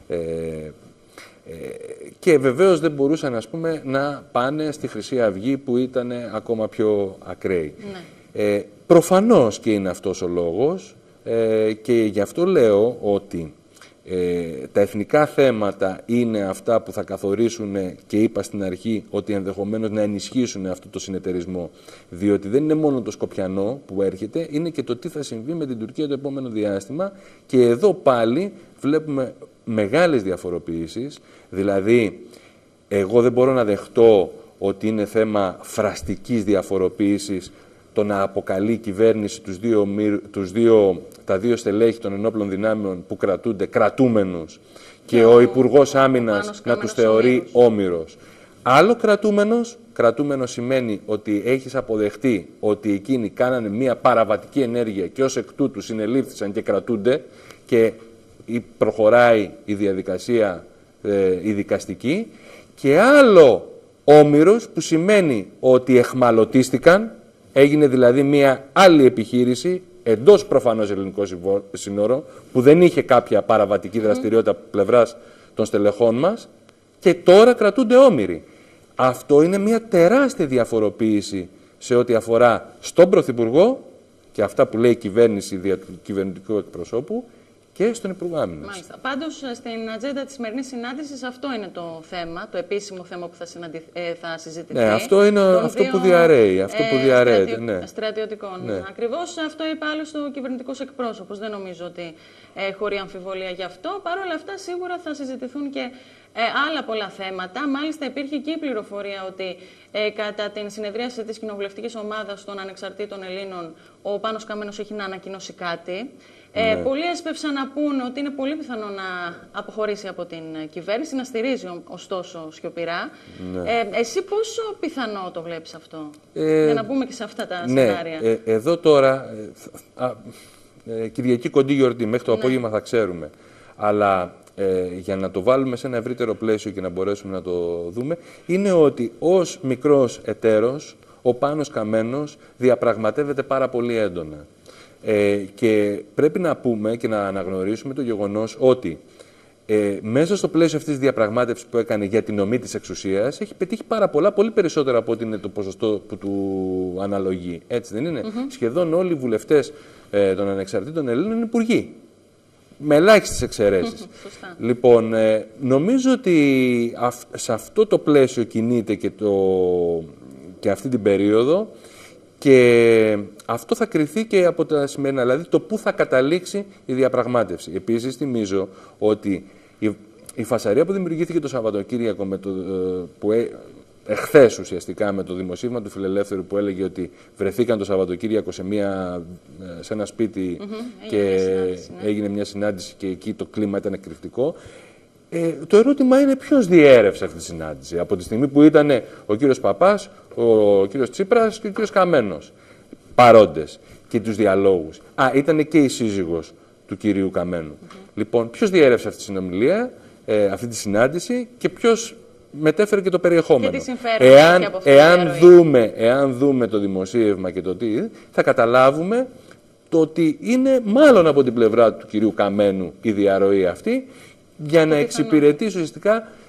και βεβαίως δεν μπορούσαν, ας πούμε, να πάνε στη Χρυσή Αυγή που ήταν ακόμα πιο ακραίοι. Ναι. Προφανώς και είναι αυτός ο λόγος, και γι' αυτό λέω ότι τα εθνικά θέματα είναι αυτά που θα καθορίσουν, και είπα στην αρχή ότι ενδεχομένως να ενισχύσουν αυτό το συνεταιρισμό. Διότι δεν είναι μόνο το Σκοπιανό που έρχεται, είναι και το τι θα συμβεί με την Τουρκία το επόμενο διάστημα. Και εδώ πάλι βλέπουμε μεγάλες διαφοροποιήσεις. Δηλαδή, εγώ δεν μπορώ να δεχτώ ότι είναι θέμα φραστικής διαφοροποίησης το να αποκαλεί η κυβέρνηση τα δύο στελέχη των ενόπλων δυνάμεων που κρατούνται κρατούμενους και ο Υπουργός Άμυνας να τους θεωρεί όμηρος. Άλλο κρατούμενος σημαίνει ότι έχεις αποδεχτεί ότι εκείνοι κάνανε μια παραβατική ενέργεια και ως εκ τούτου συνελήφθησαν και κρατούνται και προχωράει η διαδικασία η δικαστική, και άλλο όμηρος που σημαίνει ότι εχμαλωτίστηκαν. Έγινε δηλαδή μια άλλη επιχείρηση εντός προφανώς ελληνικών σύνορων που δεν είχε κάποια παραβατική δραστηριότητα από πλευράς των στελεχών μας και τώρα κρατούνται όμηροι. Αυτό είναι μια τεράστια διαφοροποίηση σε ό,τι αφορά στον Πρωθυπουργό και αυτά που λέει η κυβέρνηση δια του κυβερνητικού εκπροσώπου και στον Υπουργό Άμυνας. Μάλιστα. Πάντως, στην ατζέντα της σημερινής συνάντησης αυτό είναι το θέμα, το επίσημο θέμα που θα συζητηθεί. Ναι, αυτό είναι αυτό που διαρρέει. Αυτό που διαρρέεται, ναι. Στρατιωτικών. Ναι. Ακριβώς αυτό είπε άλλωστε ο κυβερνητικός εκπρόσωπος. Δεν νομίζω ότι χωρεί αμφιβολία γι' αυτό. Παρ' όλα αυτά, σίγουρα θα συζητηθούν και άλλα πολλά θέματα. Μάλιστα, υπήρχε και η πληροφορία ότι κατά την συνεδρίαση της κοινοβουλευτικής ομάδας των ανεξαρτήτων Ελλήνων, ο Πάνος Καμένος έχει να ανακοινώσει κάτι. Ναι. Πολλοί έσπευσαν να πούν ότι είναι πολύ πιθανό να αποχωρήσει από την κυβέρνηση, να στηρίζει ωστόσο σιωπηρά. Ναι. Εσύ πόσο πιθανό το βλέπεις αυτό, για να μπούμε και σε αυτά τα σενάρια? Εδώ τώρα, Κυριακή κοντή γιορτή, μέχρι το απόγευμα θα ξέρουμε. Αλλά για να το βάλουμε σε ένα ευρύτερο πλαίσιο και να μπορέσουμε να το δούμε, είναι ότι ως μικρός εταίρος, ο Πάνος Καμένος διαπραγματεύεται πάρα πολύ έντονα. Και πρέπει να πούμε και να αναγνωρίσουμε το γεγονός ότι μέσα στο πλαίσιο αυτής της διαπραγμάτευσης που έκανε για την ομή της εξουσίας έχει πετύχει πάρα πολλά, πολύ περισσότερα από ότι είναι το ποσοστό που του αναλογεί. Έτσι δεν είναι? Σχεδόν όλοι οι βουλευτές των ανεξαρτήτων Ελλήνων είναι υπουργοί. Με ελάχιστες εξαιρέσεις. Λοιπόν, νομίζω ότι σε αυτό το πλαίσιο κινείται και αυτή την περίοδο. Και αυτό θα κριθεί και από τα σημερινά, δηλαδή το πού θα καταλήξει η διαπραγμάτευση. Επίσης, θυμίζω ότι η φασαρία που δημιουργήθηκε το Σαββατοκύριακο, εχθές ουσιαστικά, με το δημοσίευμα του Φιλελεύθερου που έλεγε ότι βρεθήκαν το Σαββατοκύριακο σε ένα σπίτι και έγινε μια συνάντηση και εκεί το κλίμα ήταν εκρηκτικό. Το ερώτημα είναι ποιος διέρευσε αυτή τη συνάντηση από τη στιγμή που ήταν ο κύριος Παπάς, ο κύριος Τσίπρας και ο κύριος Καμένος παρόντες και τους διαλόγους. Ήταν και η σύζυγος του κυρίου Καμένου. Λοιπόν, ποιος διέρευσε αυτή τη συνομιλία, αυτή τη συνάντηση και ποιος μετέφερε και το περιεχόμενο. Και εάν δούμε το δημοσίευμα και το τι, θα καταλάβουμε το ότι είναι μάλλον από την πλευρά του κυρίου Καμένου η διαρροή αυτή, για να εξυπηρετήσει ουσιαστικά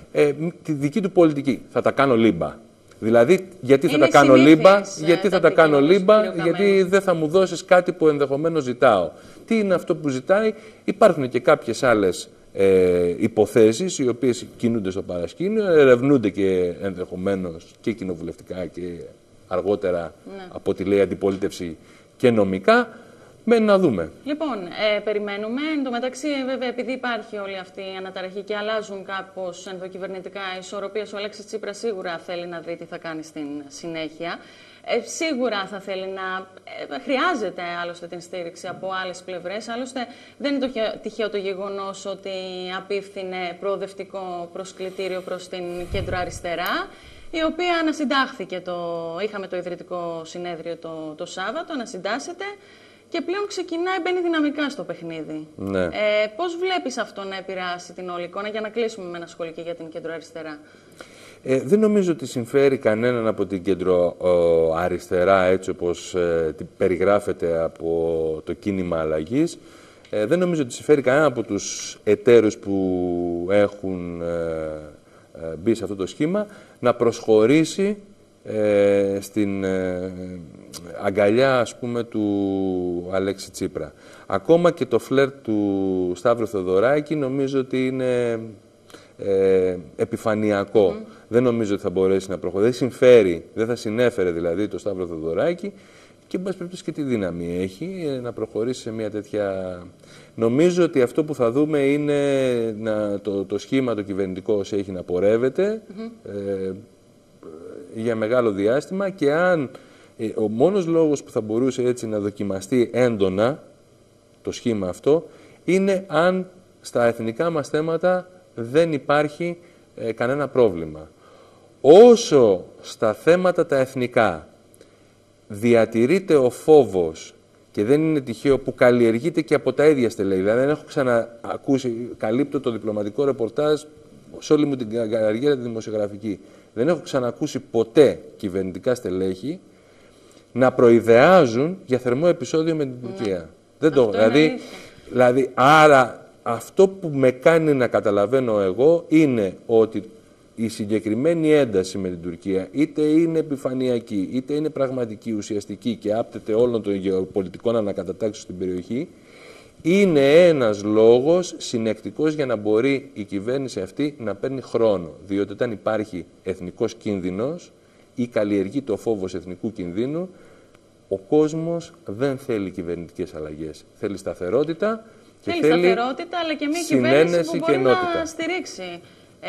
τη δική του πολιτική. Θα τα κάνω λίμπα. Δηλαδή, γιατί θα τα κάνω λίμπα, γιατί δεν θα μου δώσεις κάτι που ενδεχομένως ζητάω. Τι είναι αυτό που ζητάει? Υπάρχουν και κάποιες άλλες υποθέσεις οι οποίες κινούνται στο παρασκήνιο, ερευνούνται και ενδεχομένως και κοινοβουλευτικά και αργότερα από ό,τι λέει η αντιπολίτευση και νομικά. Μένει να δούμε. Λοιπόν, περιμένουμε. Εν τω μεταξύ, βέβαια, επειδή υπάρχει όλη αυτή η αναταραχή και αλλάζουν κάπως ενδοκυβερνητικά ισορροπίες, ο Αλέξης Τσίπρας σίγουρα θέλει να δει τι θα κάνει στην συνέχεια. Σίγουρα θα θέλει να χρειάζεται άλλωστε την στήριξη από άλλες πλευρές. Άλλωστε, δεν είναι τυχαίο το γεγονός ότι απίφθινε προοδευτικό προσκλητήριο προς την κέντρο-αριστερά, η οποία ανασυντάχθηκε. Είχαμε το ιδρυτικό συνέδριο το Σάββατο, ανασυντάσσεται. Και πλέον ξεκινάει, μπαίνει δυναμικά στο παιχνίδι. Ναι. Πώς βλέπεις αυτό να επηρεάσει την όλη εικόνα, για να κλείσουμε με ένα σχόλιο για την κέντρο-αριστερά? Δεν νομίζω ότι συμφέρει κανέναν από την κέντρο-αριστερά, έτσι όπως περιγράφεται από το κίνημα αλλαγής. Δεν νομίζω ότι συμφέρει κανέναν από τους εταίρους που έχουν μπει σε αυτό το σχήμα να προσχωρήσει στην αγκαλιά, ας πούμε, του Αλέξη Τσίπρα. Ακόμα και το φλερτ του Σταύρου Θεοδωράκη νομίζω ότι είναι επιφανειακό. Δεν νομίζω ότι θα μπορέσει να προχωρήσει. Δεν συμφέρει, δεν θα συνέφερε δηλαδή το Σταύρο Θεοδωράκη και εν πάση περιπτώσει και τι δύναμη έχει να προχωρήσει σε μια τέτοια... Νομίζω ότι αυτό που θα δούμε είναι το σχήμα το κυβερνητικό όσο έχει να πορεύεται για μεγάλο διάστημα και αν ο μόνος λόγος που θα μπορούσε έτσι να δοκιμαστεί έντονα το σχήμα αυτό είναι αν στα εθνικά μας θέματα δεν υπάρχει κανένα πρόβλημα. Όσο στα θέματα τα εθνικά διατηρείται ο φόβος και δεν είναι τυχαίο που καλλιεργείται και από τα ίδια στελέχη. Δηλαδή δεν έχω ξανακούσει, καλύπτω το διπλωματικό ρεπορτάζ σε όλη μου την καριέρα τη δημοσιογραφική. Δεν έχω ξανακούσει ποτέ κυβερνητικά στελέχη να προειδεάζουν για θερμό επεισόδιο με την Τουρκία. Δεν το, δηλαδή, άρα αυτό που με κάνει να καταλαβαίνω εγώ είναι ότι η συγκεκριμένη ένταση με την Τουρκία είτε είναι επιφανειακή, είτε είναι πραγματική, ουσιαστική και άπτεται όλων των γεωπολιτικών ανακατατάξεων στην περιοχή, είναι ένας λόγος συνεκτικός για να μπορεί η κυβέρνηση αυτή να παίρνει χρόνο. Διότι όταν υπάρχει εθνικός κίνδυνος ή καλλιεργείται ο φόβος εθνικού κινδύνου, ο κόσμος δεν θέλει κυβερνητικές αλλαγές. Θέλει σταθερότητα και θέλει σταθερότητα, αλλά και μια κυβέρνηση που μπορεί να στηρίξει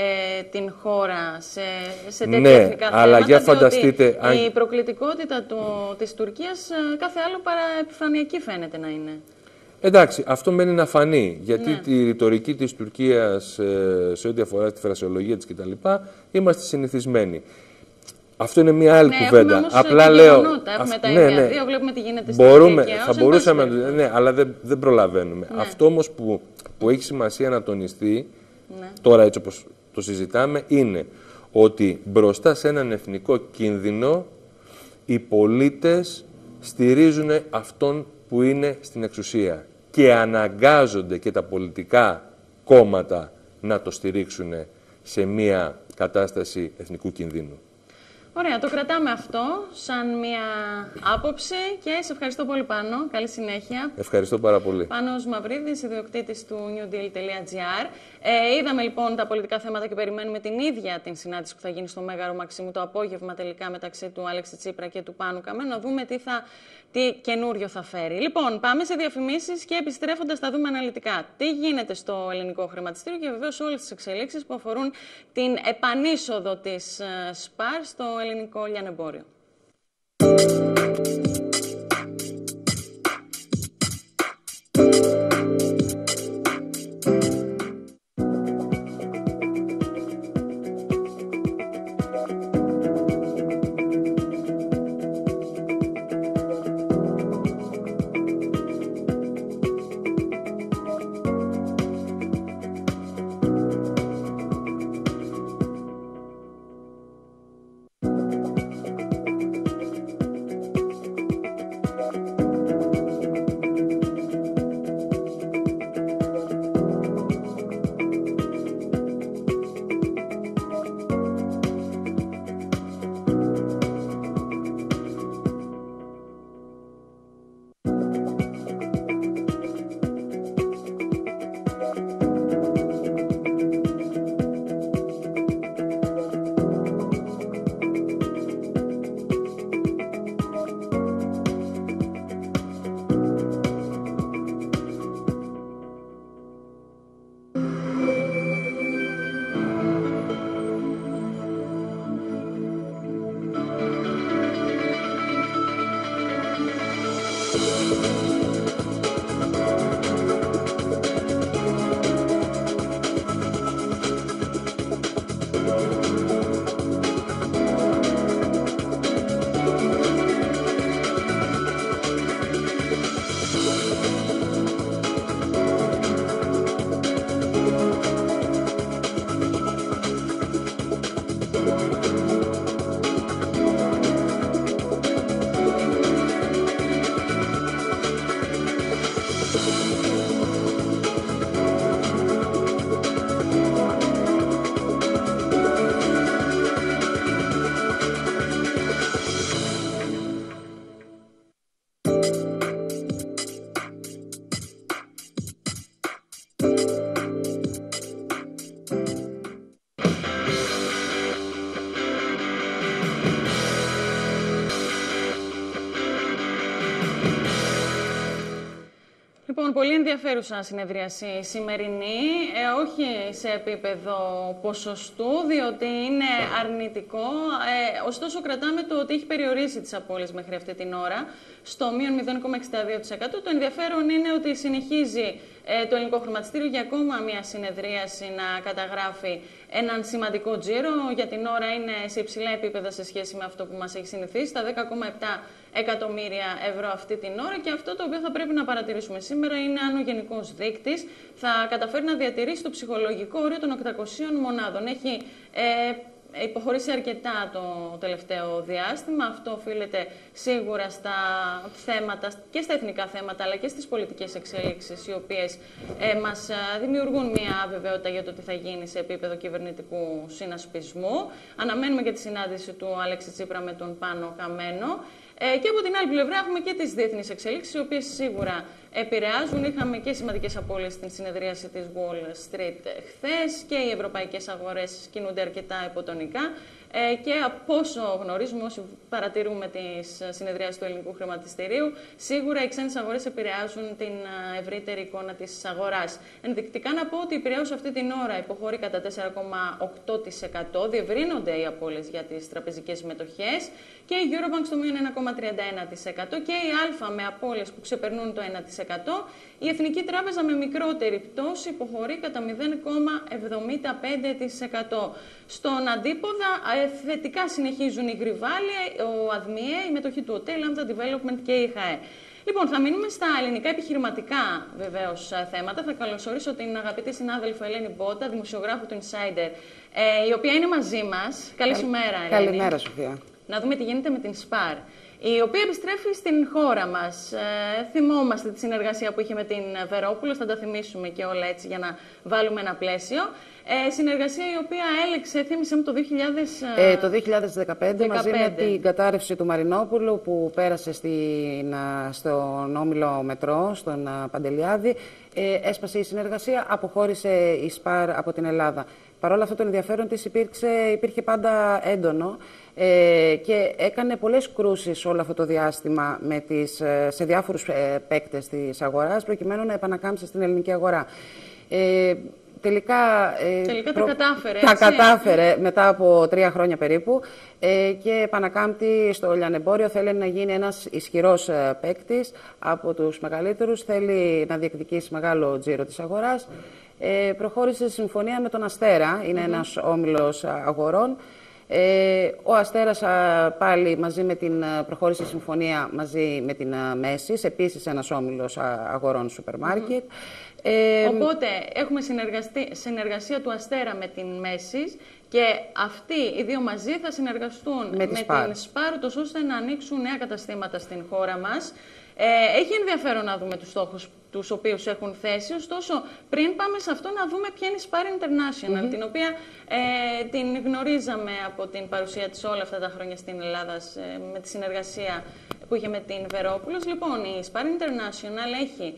την χώρα σε τέτοια εθνικά θέματα, αλλά για φανταστείτε, η προκλητικότητα της Τουρκίας κάθε άλλο παρά επιφανειακή φαίνεται να είναι. Εντάξει, αυτό μένει να φανεί, γιατί τη ρητορική της Τουρκίας σε ό,τι αφορά τη φρασιολογία της κτλ. Είμαστε συνηθισμένοι. Αυτό είναι μια άλλη κουβέντα. Όμως απλά λέω. Έχουμε τα ίδια δύο, βλέπουμε τι γίνεται στην Τουρκία. Θα μπορούσαμε αλλά δεν προλαβαίνουμε. Αυτό όμως που έχει σημασία να τονιστεί, τώρα έτσι όπως το συζητάμε, είναι ότι μπροστά σε έναν εθνικό κίνδυνο οι πολίτες στηρίζουν αυτόν που είναι στην εξουσία και αναγκάζονται και τα πολιτικά κόμματα να το στηρίξουν σε μια κατάσταση εθνικού κινδύνου. Ωραία, το κρατάμε αυτό σαν μια άποψη και σε ευχαριστώ πολύ Πάνο. Καλή συνέχεια. Ευχαριστώ πάρα πολύ. Πάνος Μαυρίδης, ιδιοκτήτης του newdeal.gr. Είδαμε λοιπόν τα πολιτικά θέματα και περιμένουμε την ίδια την συνάντηση που θα γίνει στο Μέγαρο Μαξίμου το απόγευμα τελικά μεταξύ του Αλέξη Τσίπρα και του Πάνου Καμένου, να δούμε τι καινούριο θα φέρει. Λοιπόν, πάμε σε διαφημίσεις και επιστρέφοντας θα δούμε αναλυτικά τι γίνεται στο ελληνικό χρηματιστήριο και βεβαίως όλες τις εξελίξεις που αφορούν την επανείσοδο της ΣΠΑΡ στο ελληνικό λιανεμπόριο. Λοιπόν, πολύ ενδιαφέρουσα συνεδρίαση η σημερινή, όχι σε επίπεδο ποσοστού, διότι είναι αρνητικό. Ωστόσο, κρατάμε το ότι έχει περιορίσει τις απώλειες μέχρι αυτή την ώρα στο μείον 0,62%. Το ενδιαφέρον είναι ότι συνεχίζει το ελληνικό χρηματιστήριο για ακόμα μια συνεδρίαση να καταγράφει έναν σημαντικό τζίρο. Για την ώρα είναι σε υψηλά επίπεδα σε σχέση με αυτό που μας έχει συνηθίσει, στα 10,7 εκατομμύρια ευρώ αυτή την ώρα, και αυτό το οποίο θα πρέπει να παρατηρήσουμε σήμερα είναι αν ο γενικός δείκτης θα καταφέρει να διατηρήσει το ψυχολογικό όριο των 800 μονάδων. Έχει υποχωρήσει αρκετά το τελευταίο διάστημα. Αυτό οφείλεται σίγουρα στα θέματα και στα εθνικά θέματα, αλλά και στις πολιτικές εξέλιξεις, οι οποίες μας δημιουργούν μια αβεβαιότητα για το τι θα γίνει σε επίπεδο κυβερνητικού συνασπισμού. Αναμένουμε και τη συνάντηση του Αλέξη Τσίπρα με τον Πάνο Καμένο. Και από την άλλη πλευρά έχουμε και τις διεθνείς εξελίξεις, οι οποίες σίγουρα επηρεάζουν. Είχαμε και σημαντικές απώλειες στην συνεδρίαση της Wall Street χθες και οι ευρωπαϊκές αγορές κινούνται αρκετά υποτονικά. Και από όσο γνωρίζουμε, όσοι παρατηρούμε τις συνεδριάσεις του ελληνικού χρηματιστηρίου, σίγουρα οι ξένες αγορές επηρεάζουν την ευρύτερη εικόνα της αγοράς. Ενδεικτικά να πω ότι η Πειραιώς αυτή την ώρα υποχωρεί κατά 4,8%, διευρύνονται οι απώλειες για τις τραπεζικές μετοχές, και η Eurobank στο μείον 1,31% και η Α με απώλειες που ξεπερνούν το 1%. Η Εθνική Τράπεζα με μικρότερη πτώση υποχωρεί κατά 0,75%. Στον αντίποδα, θετικά συνεχίζουν οι Γριβάλια, ο ΑΔΜΙΕ, η μετοχή του Hotel, Lambda Development και η ΧΑΕ. Λοιπόν, θα μείνουμε στα ελληνικά επιχειρηματικά βεβαίως θέματα. Θα καλωσορίσω την αγαπητή συνάδελφο Ελένη Μπότα, δημοσιογράφο του Insider, η οποία είναι μαζί μας. Καλή σου μέρα, Ελένη. Καλημέρα, Σοφία. Να δούμε τι γίνεται με την ΣΠΑΡ, η οποία επιστρέφει στην χώρα μας. Θυμόμαστε τη συνεργασία που είχε με την Βερόπουλο, θα τα θυμίσουμε και όλα έτσι για να βάλουμε ένα πλαίσιο. Συνεργασία η οποία έλεξε, θύμισε μου, το 2015 μαζί με την κατάρρευση του Μαρινόπουλου που πέρασε στον Όμιλο Μετρό, στον Παντελιάδη. Έσπασε η συνεργασία, αποχώρησε η ΣΠΑΡ από την Ελλάδα. Παρ' όλα αυτά το ενδιαφέρον της υπήρχε πάντα έντονο και έκανε πολλές κρούσεις όλο αυτό το διάστημα σε διάφορους παίκτες της αγοράς προκειμένου να επανακάμψει στην ελληνική αγορά. Τελικά τα κατάφερε μετά από 3 χρόνια περίπου και επανακάμπτει στο λιανεμπόριο. Θέλει να γίνει ένας ισχυρός παίκτης από τους μεγαλύτερους, θέλει να διεκδικήσει μεγάλο τζίρο της αγοράς. Προχώρησε σε συμφωνία με τον Αστέρα, είναι ένας όμιλος αγορών. Ο Αστέρας πάλι προχώρησε συμφωνία μαζί με την Μέσης, επίσης ένας όμιλος αγορών σούπερ μάρκετ. Οπότε έχουμε συνεργασία του Αστέρα με την Μέσης και αυτοί οι δύο μαζί θα συνεργαστούν με την ΣΠΑΡ, ώστε να ανοίξουν νέα καταστήματα στην χώρα μας. Έχει ενδιαφέρον να δούμε τους στόχους τους οποίους έχουν θέσει, ωστόσο πριν πάμε σε αυτό να δούμε ποια είναι η SPAR International, την οποία την γνωρίζαμε από την παρουσία της όλα αυτά τα χρόνια στην Ελλάδα με τη συνεργασία που είχε με την Βερόπουλος. Λοιπόν, η SPAR International έχει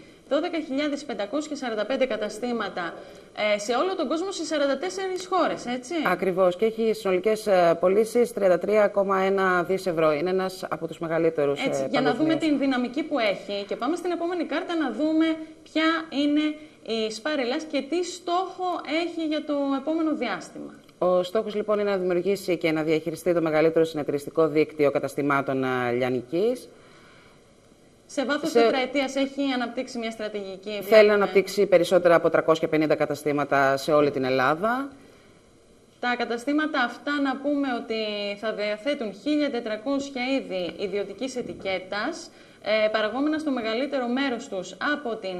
12.545 καταστήματα σε όλο τον κόσμο σε 44 χώρες, έτσι. Ακριβώς, και έχει συνολικές πωλήσεις 33,1 δις ευρώ. Είναι ένας από τους μεγαλύτερους. Για να δούμε την δυναμική που έχει και πάμε στην επόμενη κάρτα να δούμε ποια είναι η SPAR Ελλάς και τι στόχο έχει για το επόμενο διάστημα. Ο στόχος λοιπόν είναι να δημιουργήσει και να διαχειριστεί το μεγαλύτερο συνεταιριστικό δίκτυο καταστημάτων λιανικής. Σε βάθος τετραετίας έχει αναπτύξει μια στρατηγική. Θέλει να αναπτύξει περισσότερα από 350 καταστήματα σε όλη την Ελλάδα. Τα καταστήματα αυτά να πούμε ότι θα διαθέτουν 1.400 είδη ιδιωτικής ετικέτας, παραγόμενα στο μεγαλύτερο μέρος τους από την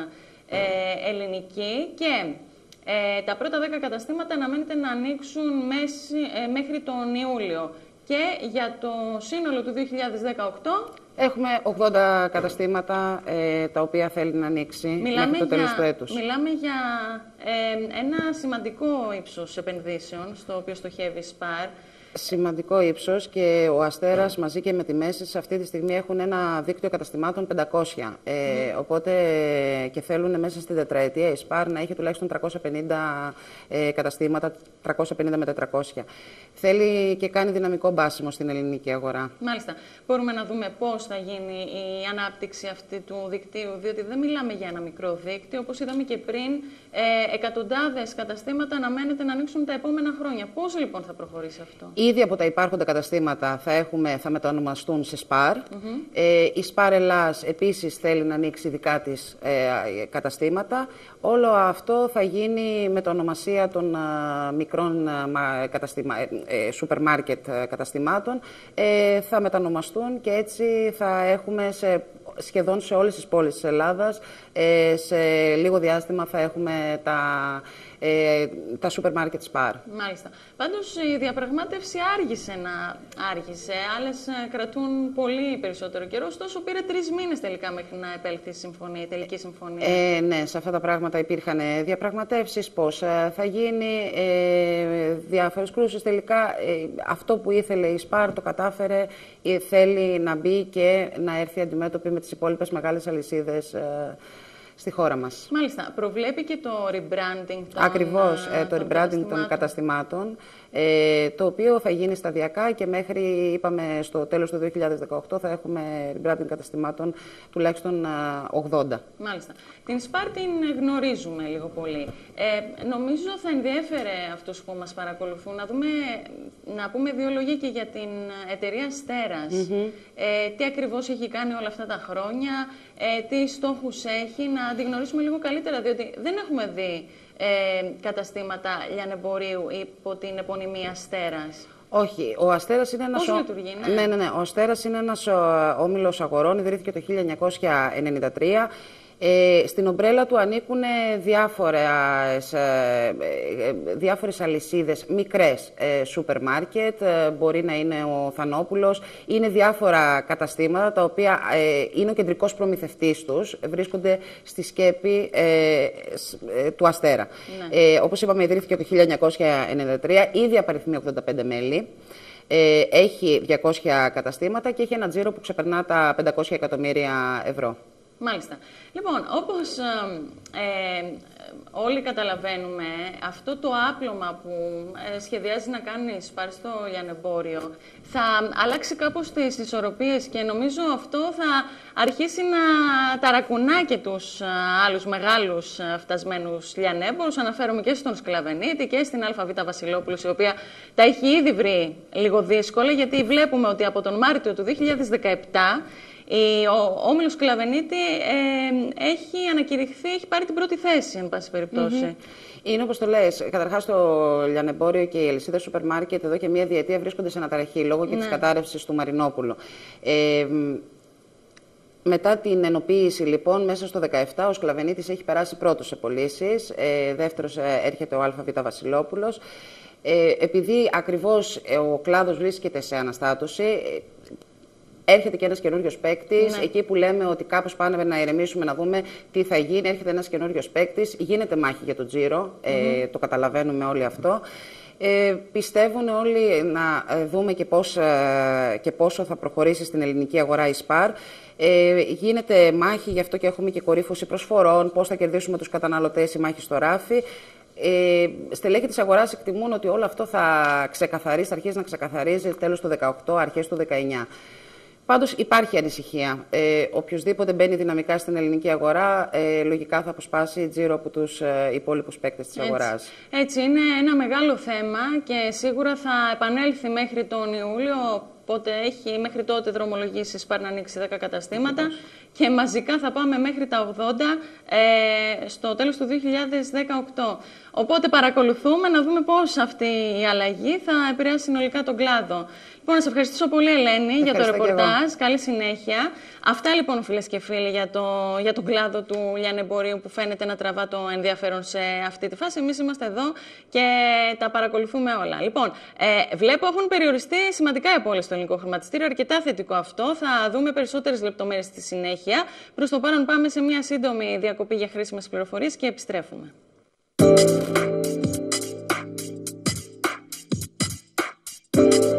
ελληνική, και τα πρώτα 10 καταστήματα αναμένεται να ανοίξουν μέχρι τον Ιούλιο. Και για το σύνολο του 2018... Έχουμε 80 καταστήματα τα οποία θέλει να ανοίξει μέχρι το τέλος του έτους. Μιλάμε για ένα σημαντικό ύψος επενδύσεων στο οποίο στοχεύει η SPAR. Σημαντικό ύψος, και ο Αστέρας μαζί και με τη Μέση αυτή τη στιγμή έχουν ένα δίκτυο καταστημάτων 500. Οπότε και θέλουν μέσα στην τετραετία η ΣΠΑΡ να έχει τουλάχιστον 350 καταστήματα, 350 με 400. Θέλει και κάνει δυναμικό μπάσιμο στην ελληνική αγορά. Μάλιστα. Μπορούμε να δούμε πώς θα γίνει η ανάπτυξη αυτή του δικτύου, διότι δεν μιλάμε για ένα μικρό δίκτυο. Όπως είδαμε και πριν, εκατοντάδες καταστήματα αναμένεται να ανοίξουν τα επόμενα χρόνια. Πώς λοιπόν θα προχωρήσει αυτό? Ήδη από τα υπάρχοντα καταστήματα θα μετανομαστούν σε ΣΠΑΡ. Η ΣΠΑΡ Ελλάς επίσης θέλει να ανοίξει δικά της καταστήματα. Όλο αυτό θα γίνει με την ονομασία των μικρών σούπερ μάρκετ καταστημάτων. Θα μετανομαστούν και έτσι θα έχουμε σχεδόν σε όλες τις πόλεις της Ελλάδας, σε λίγο διάστημα θα έχουμε τα σούπερ μάρκετ ΣΠΑΡ. Μάλιστα. Πάντως η διαπραγμάτευση άργησε. Άλλες κρατούν πολύ περισσότερο καιρό, ωστόσο πήρε 3 μήνες τελικά μέχρι να επέλθει η τελική συμφωνία. Ναι, σε αυτά τα πράγματα υπήρχαν διαπραγματεύσεις, πώς θα γίνει, διάφορες κρούσεις. Τελικά αυτό που ήθελε η ΣΠΑΡ το κατάφερε, θέλει να μπει και να έρθει αντιμέτωπη με τις υπόλοιπες μεγάλες αλυσίδες στη χώρα μας. Μάλιστα. Προβλέπει και το rebranding Ακριβώς, το rebranding των καταστημάτων, το οποίο θα γίνει σταδιακά και μέχρι, είπαμε, στο τέλος του 2018 θα έχουμε rebranding καταστημάτων τουλάχιστον 80. Μάλιστα. Την ΣΠΑΡ την γνωρίζουμε λίγο πολύ. Νομίζω θα ενδιέφερε αυτούς που μας παρακολουθούν να πούμε 2 λόγια και για την εταιρεία Αστέρας. Τι ακριβώς έχει κάνει όλα αυτά τα χρόνια, τι στόχους έχει, να την γνωρίσουμε λίγο καλύτερα, διότι δεν έχουμε δει καταστήματα λιανεμπορίου υπό την επωνυμία Αστέρας. Όχι, ο Αστέρας είναι ένας... Πώς λειτουργεί, Ναι. Ο Αστέρας είναι ένας όμιλος αγορών, ιδρύθηκε το 1993. Στην ομπρέλα του ανήκουν διάφορες αλυσίδες, μικρές σούπερ μάρκετ, μπορεί να είναι ο Θανόπουλος, είναι διάφορα καταστήματα τα οποία είναι ο κεντρικός προμηθευτής τους, βρίσκονται στη σκέπη του Αστέρα. Ναι. Όπως είπαμε, ιδρύθηκε το 1993, ήδη απαριθμεί 85 μέλη. Έχει 200 καταστήματα και έχει ένα τζίρο που ξεπερνά τα 500 εκατομμύρια ευρώ. Μάλιστα. Λοιπόν, όπως όλοι καταλαβαίνουμε, αυτό το άπλωμα που σχεδιάζει να κάνει η ΣΠΑΡ στο λιανεμπόριο θα αλλάξει κάπως τις ισορροπίες και νομίζω αυτό θα αρχίσει να ταρακουνά και τους άλλους μεγάλους φτασμένους λιανέμπορους. Αναφέρομαι και στον Σκλαβενίτη και στην ΑΒ Βασιλόπουλος, η οποία τα έχει ήδη βρει λίγο δύσκολα, γιατί βλέπουμε ότι από τον Μάρτιο του 2017 ο όμιλος Σκλαβενίτη έχει ανακηρυχθεί, έχει πάρει την πρώτη θέση, εν πάση περιπτώσει. Είναι όπως το λες. Καταρχάς, το λιανεμπόριο και η αλυσίδα σούπερ μάρκετ εδώ και μία διετία βρίσκονται σε αναταραχή λόγω και της κατάρρευσης του Μαρινόπουλου. Μετά την ενοποίηση, λοιπόν, μέσα στο 2017, ο Σκλαβενίτης έχει περάσει πρώτος σε πωλήσεις. Δεύτερος έρχεται ο ΑΒ Βασιλόπουλος. Επειδή ακριβώς ο κλάδος βρίσκεται σε αναστάτωση, έρχεται και ένας καινούριος παίκτης. Εκεί που λέμε ότι κάπως πάνε να ηρεμήσουμε, να δούμε τι θα γίνει, έρχεται ένας καινούριος παίκτης. Γίνεται μάχη για τον τζίρο. Το καταλαβαίνουμε όλοι αυτό. Πιστεύουν όλοι να δούμε και πόσο θα προχωρήσει στην ελληνική αγορά η ΣΠΑΡ. Γίνεται μάχη, γι' αυτό και έχουμε και κορύφωση προσφορών, πώς θα κερδίσουμε τους καταναλωτές, η μάχη στο ράφι. Στελέχη της αγοράς εκτιμούν ότι όλο αυτό θα αρχίσει να ξεκαθαρίζει τέλος του 2018, αρχές του 2019. Πάντως υπάρχει ανησυχία. Οποιοςδήποτε μπαίνει δυναμικά στην ελληνική αγορά, λογικά θα αποσπάσει τζίρο από τους υπόλοιπους παίκτες της αγοράς. Έτσι, είναι ένα μεγάλο θέμα και σίγουρα θα επανέλθει μέχρι τον Ιούλιο. Οπότε έχει μέχρι τότε δρομολογήσει η ΣΠΑΡ να ανοίξει 10 καταστήματα και μαζικά θα πάμε μέχρι τα 80 στο τέλος του 2018. Οπότε παρακολουθούμε να δούμε πώς αυτή η αλλαγή θα επηρεάσει συνολικά τον κλάδο. Λοιπόν, να σε ευχαριστήσω πολύ, Ελένη, για το ρεπορτάζ. Καλή συνέχεια. Αυτά λοιπόν, φίλες και φίλοι, για τον κλάδο του λιανεμπορίου που φαίνεται να τραβά το ενδιαφέρον σε αυτή τη φάση. Εμείς είμαστε εδώ και τα παρακολουθούμε όλα. Λοιπόν, βλέπω έχουν περιοριστεί σημαντικά οι απώλειες στο ελληνικό χρηματιστήριο. Αρκετά θετικό αυτό. Θα δούμε περισσότερες λεπτομέρειες στη συνέχεια. Προς το παρόν, πάμε σε μια σύντομη διακοπή για χρήσιμες πληροφορίες και επιστρέφουμε.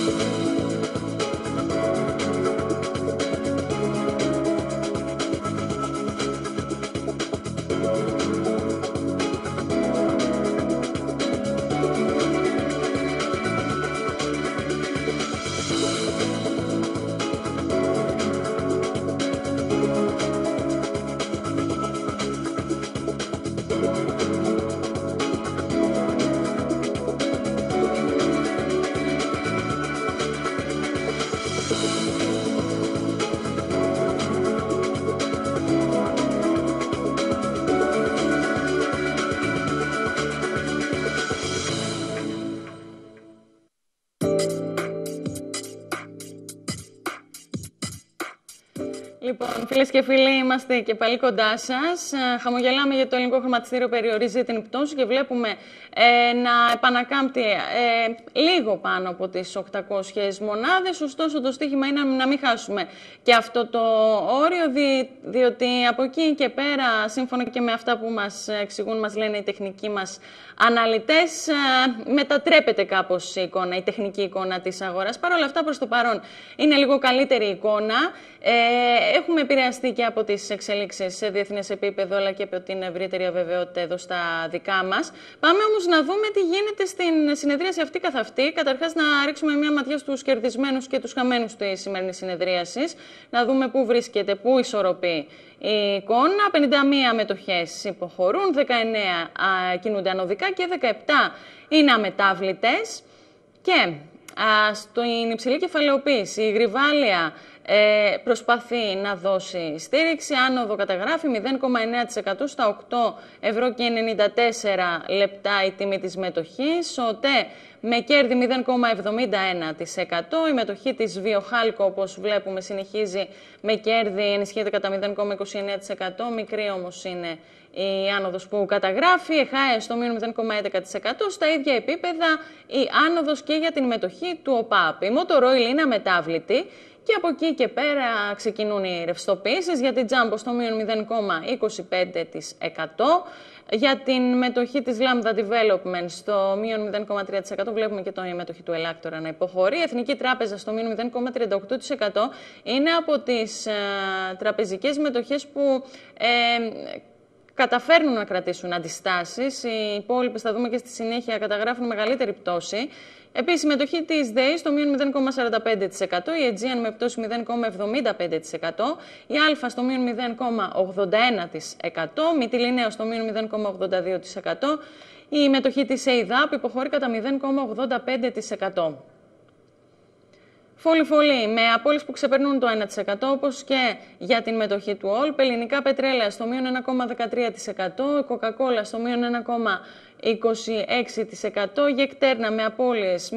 Λοιπόν, φίλες και φίλοι, είμαστε και πάλι κοντά σας. Χαμογελάμε γιατί το ελληνικό χρηματιστήριο περιορίζει την πτώση και βλέπουμε να επανακάμπτει λίγο πάνω από τις 800 μονάδες. Ωστόσο, το στοίχημα είναι να μην χάσουμε και αυτό το όριο, διότι από εκεί και πέρα, σύμφωνα και με αυτά που μας εξηγούν, μας λένε οι τεχνικοί μας αναλυτές, μετατρέπεται κάπως η εικόνα, η τεχνική εικόνα της αγοράς. Παρ' όλα αυτά, προς το παρόν, είναι λίγο καλύτερη εικόνα. Έχουμε επηρεαστεί και από τις εξελίξεις σε διεθνές επίπεδο, αλλά και από την ευρύτερη αβεβαιότητα εδώ στα δικά μας. Πάμε όμως να δούμε τι γίνεται στην συνεδρίαση αυτή καθ' αυτή. Καταρχάς, να ρίξουμε μια ματιά στους κερδισμένους και τους χαμένους της σημερινής συνεδρίασης. Να δούμε πού βρίσκεται, πού ισορροπεί η εικόνα. 51 μετοχές υποχωρούν, 19 κινούνται ανωδικά και 17 είναι αμετάβλητες. Και στην υψηλή κεφαλαιοποίηση, η Γριβάλια προσπαθεί να δώσει στήριξη. Άνοδο καταγράφει 0,9% στα 8,94 λεπτά η τιμή της μετοχής. Ο ΤΕ με κέρδη 0,71%. Η μετοχή της Βιοχάλκο, όπως βλέπουμε, συνεχίζει με κέρδη, ενισχύεται κατά 0,29%. Μικρή όμως είναι η άνοδος που καταγράφει. ΕΧΑΕ στο μείον 0,11%. Στα ίδια επίπεδα η άνοδος και για την μετοχή του ΟΠΑΠ. Η Motor Oil είναι αμετάβλητη. Και από εκεί και πέρα ξεκινούν οι ρευστοποιήσεις για την Jumbo στο μείον 0,25%. Για την μετοχή της Lambda Development στο μείον 0,3% βλέπουμε και η μετοχή του Ελάκτορα να υποχωρεί. Η Εθνική Τράπεζα στο μείον 0,38% είναι από τις τραπεζικές μετοχές που καταφέρνουν να κρατήσουν αντιστάσεις. Οι υπόλοιπες, θα δούμε και στη συνέχεια, καταγράφουν μεγαλύτερη πτώση. Επίσης, η μετοχή της ΔΕΗ στο μείον 0,45%, η Aegean με πτώση 0,75%, η Α στο μείον 0,81%, Μυτιληναίο στο μείον 0,82%, η μετοχή της ΕΙΔΑΠ υποχωρεί κατά 0,85%. Φόλι με απώλειες που ξεπερνούν το 1%, όπως και για την μετοχή του ΟΛΠ. Ελληνικά πετρέλαια στο μείον 1,13%, η Coca-Cola στο μείον 1,26%, Γεκτέρνα με απώλειες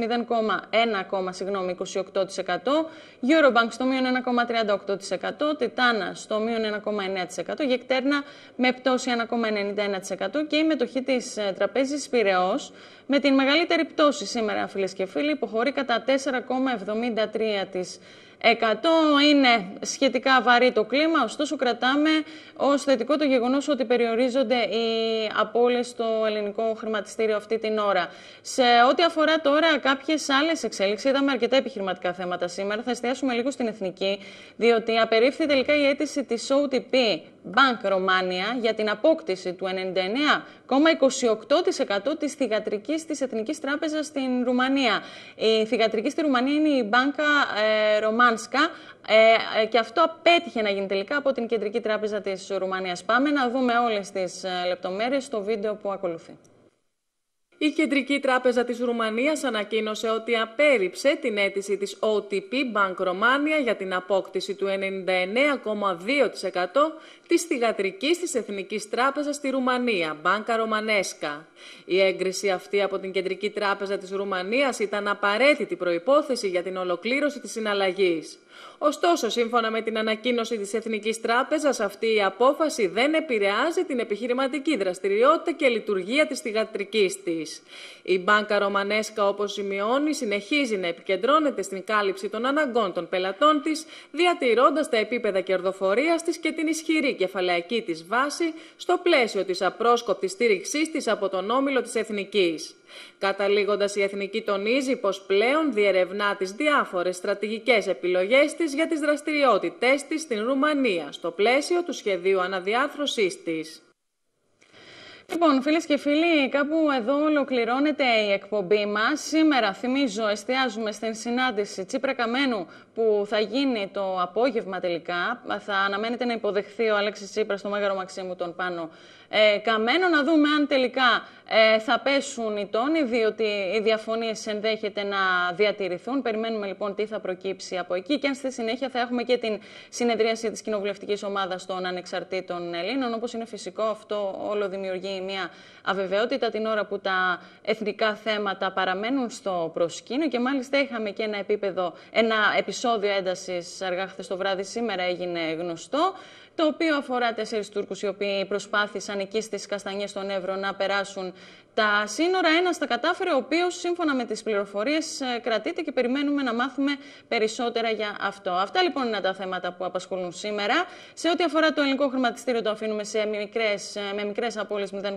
0,28%, Eurobank στο μείον 1,38%, Τιτάνα στο μείον 1,9%, Γεκτέρνα με πτώση 1,91% και η μετοχή της τραπέζης Πειραιώς με την μεγαλύτερη πτώση σήμερα, φίλες και φίλοι, υποχωρεί κατά 4,73%. Είναι σχετικά βαρύ το κλίμα, ωστόσο κρατάμε ως θετικό το γεγονός ότι περιορίζονται οι απώλειες στο ελληνικό χρηματιστήριο αυτή την ώρα. Σε ό,τι αφορά τώρα κάποιες άλλες εξέλιξεις, είδαμε αρκετά επιχειρηματικά θέματα σήμερα. Θα εστιάσουμε λίγο στην εθνική, διότι απερίφθη τελικά η αίτηση της OTP Bank Romania για την απόκτηση του 99,28% της θυγατρικής της Εθνικής Τράπεζας στην Ρουμανία. Η θυγατρική στη Ρουμανία είναι η Banca Romanska και αυτό απέτυχε να γίνει τελικά από την Κεντρική Τράπεζα της Ρουμανίας. Πάμε να δούμε όλες τις λεπτομέρειες στο βίντεο που ακολουθεί. Η Κεντρική Τράπεζα της Ρουμανίας ανακοίνωσε ότι απέρριψε την αίτηση της OTP Bank Romania για την απόκτηση του 99,2% της θυγατρικής της Εθνικής Τράπεζας στη Ρουμανία, Banca Romanesca. Η έγκριση αυτή από την Κεντρική Τράπεζα της Ρουμανίας ήταν απαραίτητη προϋπόθεση για την ολοκλήρωση της συναλλαγής. Ωστόσο, σύμφωνα με την ανακοίνωση της Εθνικής Τράπεζας, αυτή η απόφαση δεν επηρεάζει την επιχειρηματική δραστηριότητα και λειτουργία της θυγατρικής της. εθνικής. Η Μπάνκα Ρωμανέσκα, όπως σημειώνει, συνεχίζει να επικεντρώνεται στην κάλυψη των αναγκών των πελατών της, διατηρώντας τα επίπεδα κερδοφορίας της και την ισχυρή κεφαλαιακή της βάση στο πλαίσιο της απρόσκοπτης στήριξής της από τον όμιλο της Εθνικής. Καταλήγοντας, η Εθνική τονίζει πως πλέον διερευνά τις διάφορες στρατηγικές επιλογές της για τις δραστηριότητές της στην Ρουμανία, στο πλαίσιο του σχεδίου αναδιάρθρωσής της. Λοιπόν, φίλες και φίλοι, κάπου εδώ ολοκληρώνεται η εκπομπή μας. Σήμερα, θυμίζω, εστιάζουμε στην συνάντηση Τσίπρα-Καμένου που θα γίνει το απόγευμα τελικά. Θα αναμένεται να υποδεχθεί ο Αλέξης Τσίπρας στο Μέγαρο Μαξίμου τον Πάνο Καμένο. Να δούμε αν τελικά θα πέσουν οι τόνοι, διότι οι διαφωνίες ενδέχεται να διατηρηθούν. Περιμένουμε λοιπόν τι θα προκύψει από εκεί και αν στη συνέχεια θα έχουμε και την συνεδρίαση της κοινοβουλευτικής ομάδας των ανεξαρτήτων Ελλήνων. Όπως είναι φυσικό, αυτό όλο δημιουργεί μια αβεβαιότητα την ώρα που τα εθνικά θέματα παραμένουν στο προσκήνιο και μάλιστα είχαμε και ένα επεισόδιο έντασης αργά χθες το βράδυ, σήμερα έγινε γνωστό, το οποίο αφορά 4 Τούρκους οι οποίοι προσπάθησαν εκεί στις Καστανιές στον Εύρο να περάσουν τα σύνορα. Ένας τα κατάφερε, ο οποίος σύμφωνα με τις πληροφορίες κρατείται και περιμένουμε να μάθουμε περισσότερα για αυτό. Αυτά λοιπόν είναι τα θέματα που απασχολούν σήμερα. Σε ό,τι αφορά το ελληνικό χρηματιστήριο, το αφήνουμε με μικρές απώλειες 0,23%.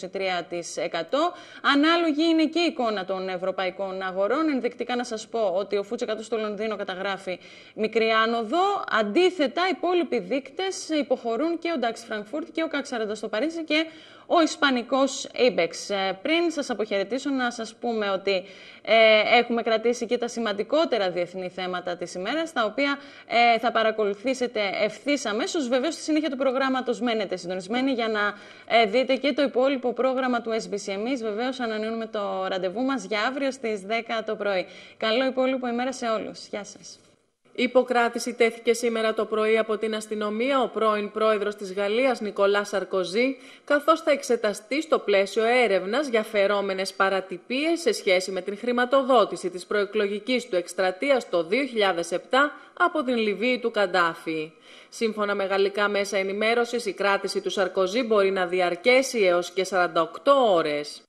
Ανάλογη είναι και η εικόνα των ευρωπαϊκών αγορών. Ενδεικτικά να σας πω ότι ο FTSE 100 στο Λονδίνο καταγράφει μικρή άνοδο. Αντίθετα, οι υπόλοιποι δείκτες υποχωρούν και ο DAX Frankfurt και ο CAC 40 στο Παρίσι και ο ισπανικός IBEX. Πριν σας αποχαιρετήσω, να σας πούμε ότι έχουμε κρατήσει και τα σημαντικότερα διεθνή θέματα της ημέρας, τα οποία θα παρακολουθήσετε ευθύς αμέσως. Βεβαίως, στη συνέχεια του προγράμματος μένετε συντονισμένοι για να δείτε και το υπόλοιπο πρόγραμμα του SBC. Εμείς βεβαίως ανανεώνουμε το ραντεβού μας για αύριο στις 10 το πρωί. Καλό υπόλοιπο ημέρα σε όλους. Γεια σας. Υποκράτηση τέθηκε σήμερα το πρωί από την αστυνομία ο πρώην πρόεδρος της Γαλλίας Νικολά Σαρκοζή, καθώς θα εξεταστεί στο πλαίσιο έρευνας για φερόμενες παρατυπίες σε σχέση με την χρηματοδότηση της προεκλογικής του εκστρατείας το 2007 από την Λιβύη του Καντάφη. Σύμφωνα με γαλλικά μέσα ενημέρωσης, η κράτηση του Σαρκοζή μπορεί να διαρκέσει έως και 48 ώρες.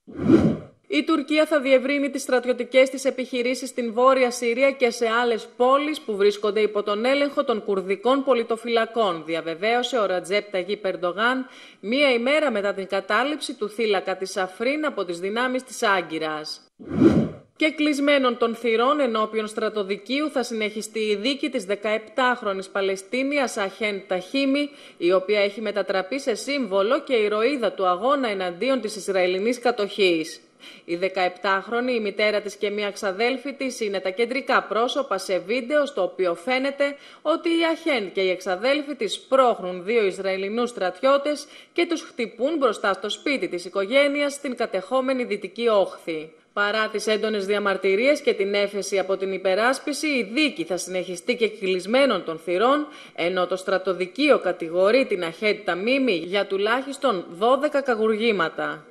Η Τουρκία θα διευρύνει τις στρατιωτικές της επιχειρήσεις στην Βόρεια Συρία και σε άλλες πόλεις που βρίσκονται υπό τον έλεγχο των κουρδικών πολιτοφυλακών, διαβεβαίωσε ο Ρατζέπ Ταγίπ Ερντογάν μία ημέρα μετά την κατάληψη του θύλακα της Αφρίν από τις δυνάμεις της Άγκυρας. Και κλεισμένων των θυρών ενώπιον στρατοδικείου θα συνεχιστεί η δίκη της 17χρονης Παλαιστίνιας Αχέν Ταχίμι, η οποία έχει μετατραπεί σε σύμβολο και ηρωίδα του αγώνα εναντίον της Ισραηλινής κατοχής. Η 17χρονη, η μητέρα της και μία ξαδέλφη της είναι τα κεντρικά πρόσωπα σε βίντεο στο οποίο φαίνεται ότι η Αχέν και οι εξαδέλφοι της σπρώχνουν 2 Ισραηλινούς στρατιώτες και τους χτυπούν μπροστά στο σπίτι της οικογένειας στην κατεχόμενη Δυτική Όχθη. Παρά τις έντονες διαμαρτυρίες και την έφεση από την υπεράσπιση, η δίκη θα συνεχιστεί και κλεισμένων των θυρών, ενώ το στρατοδικείο κατηγορεί την Αχέν Ταμίμι για τουλάχιστον 12 καγουργήματα.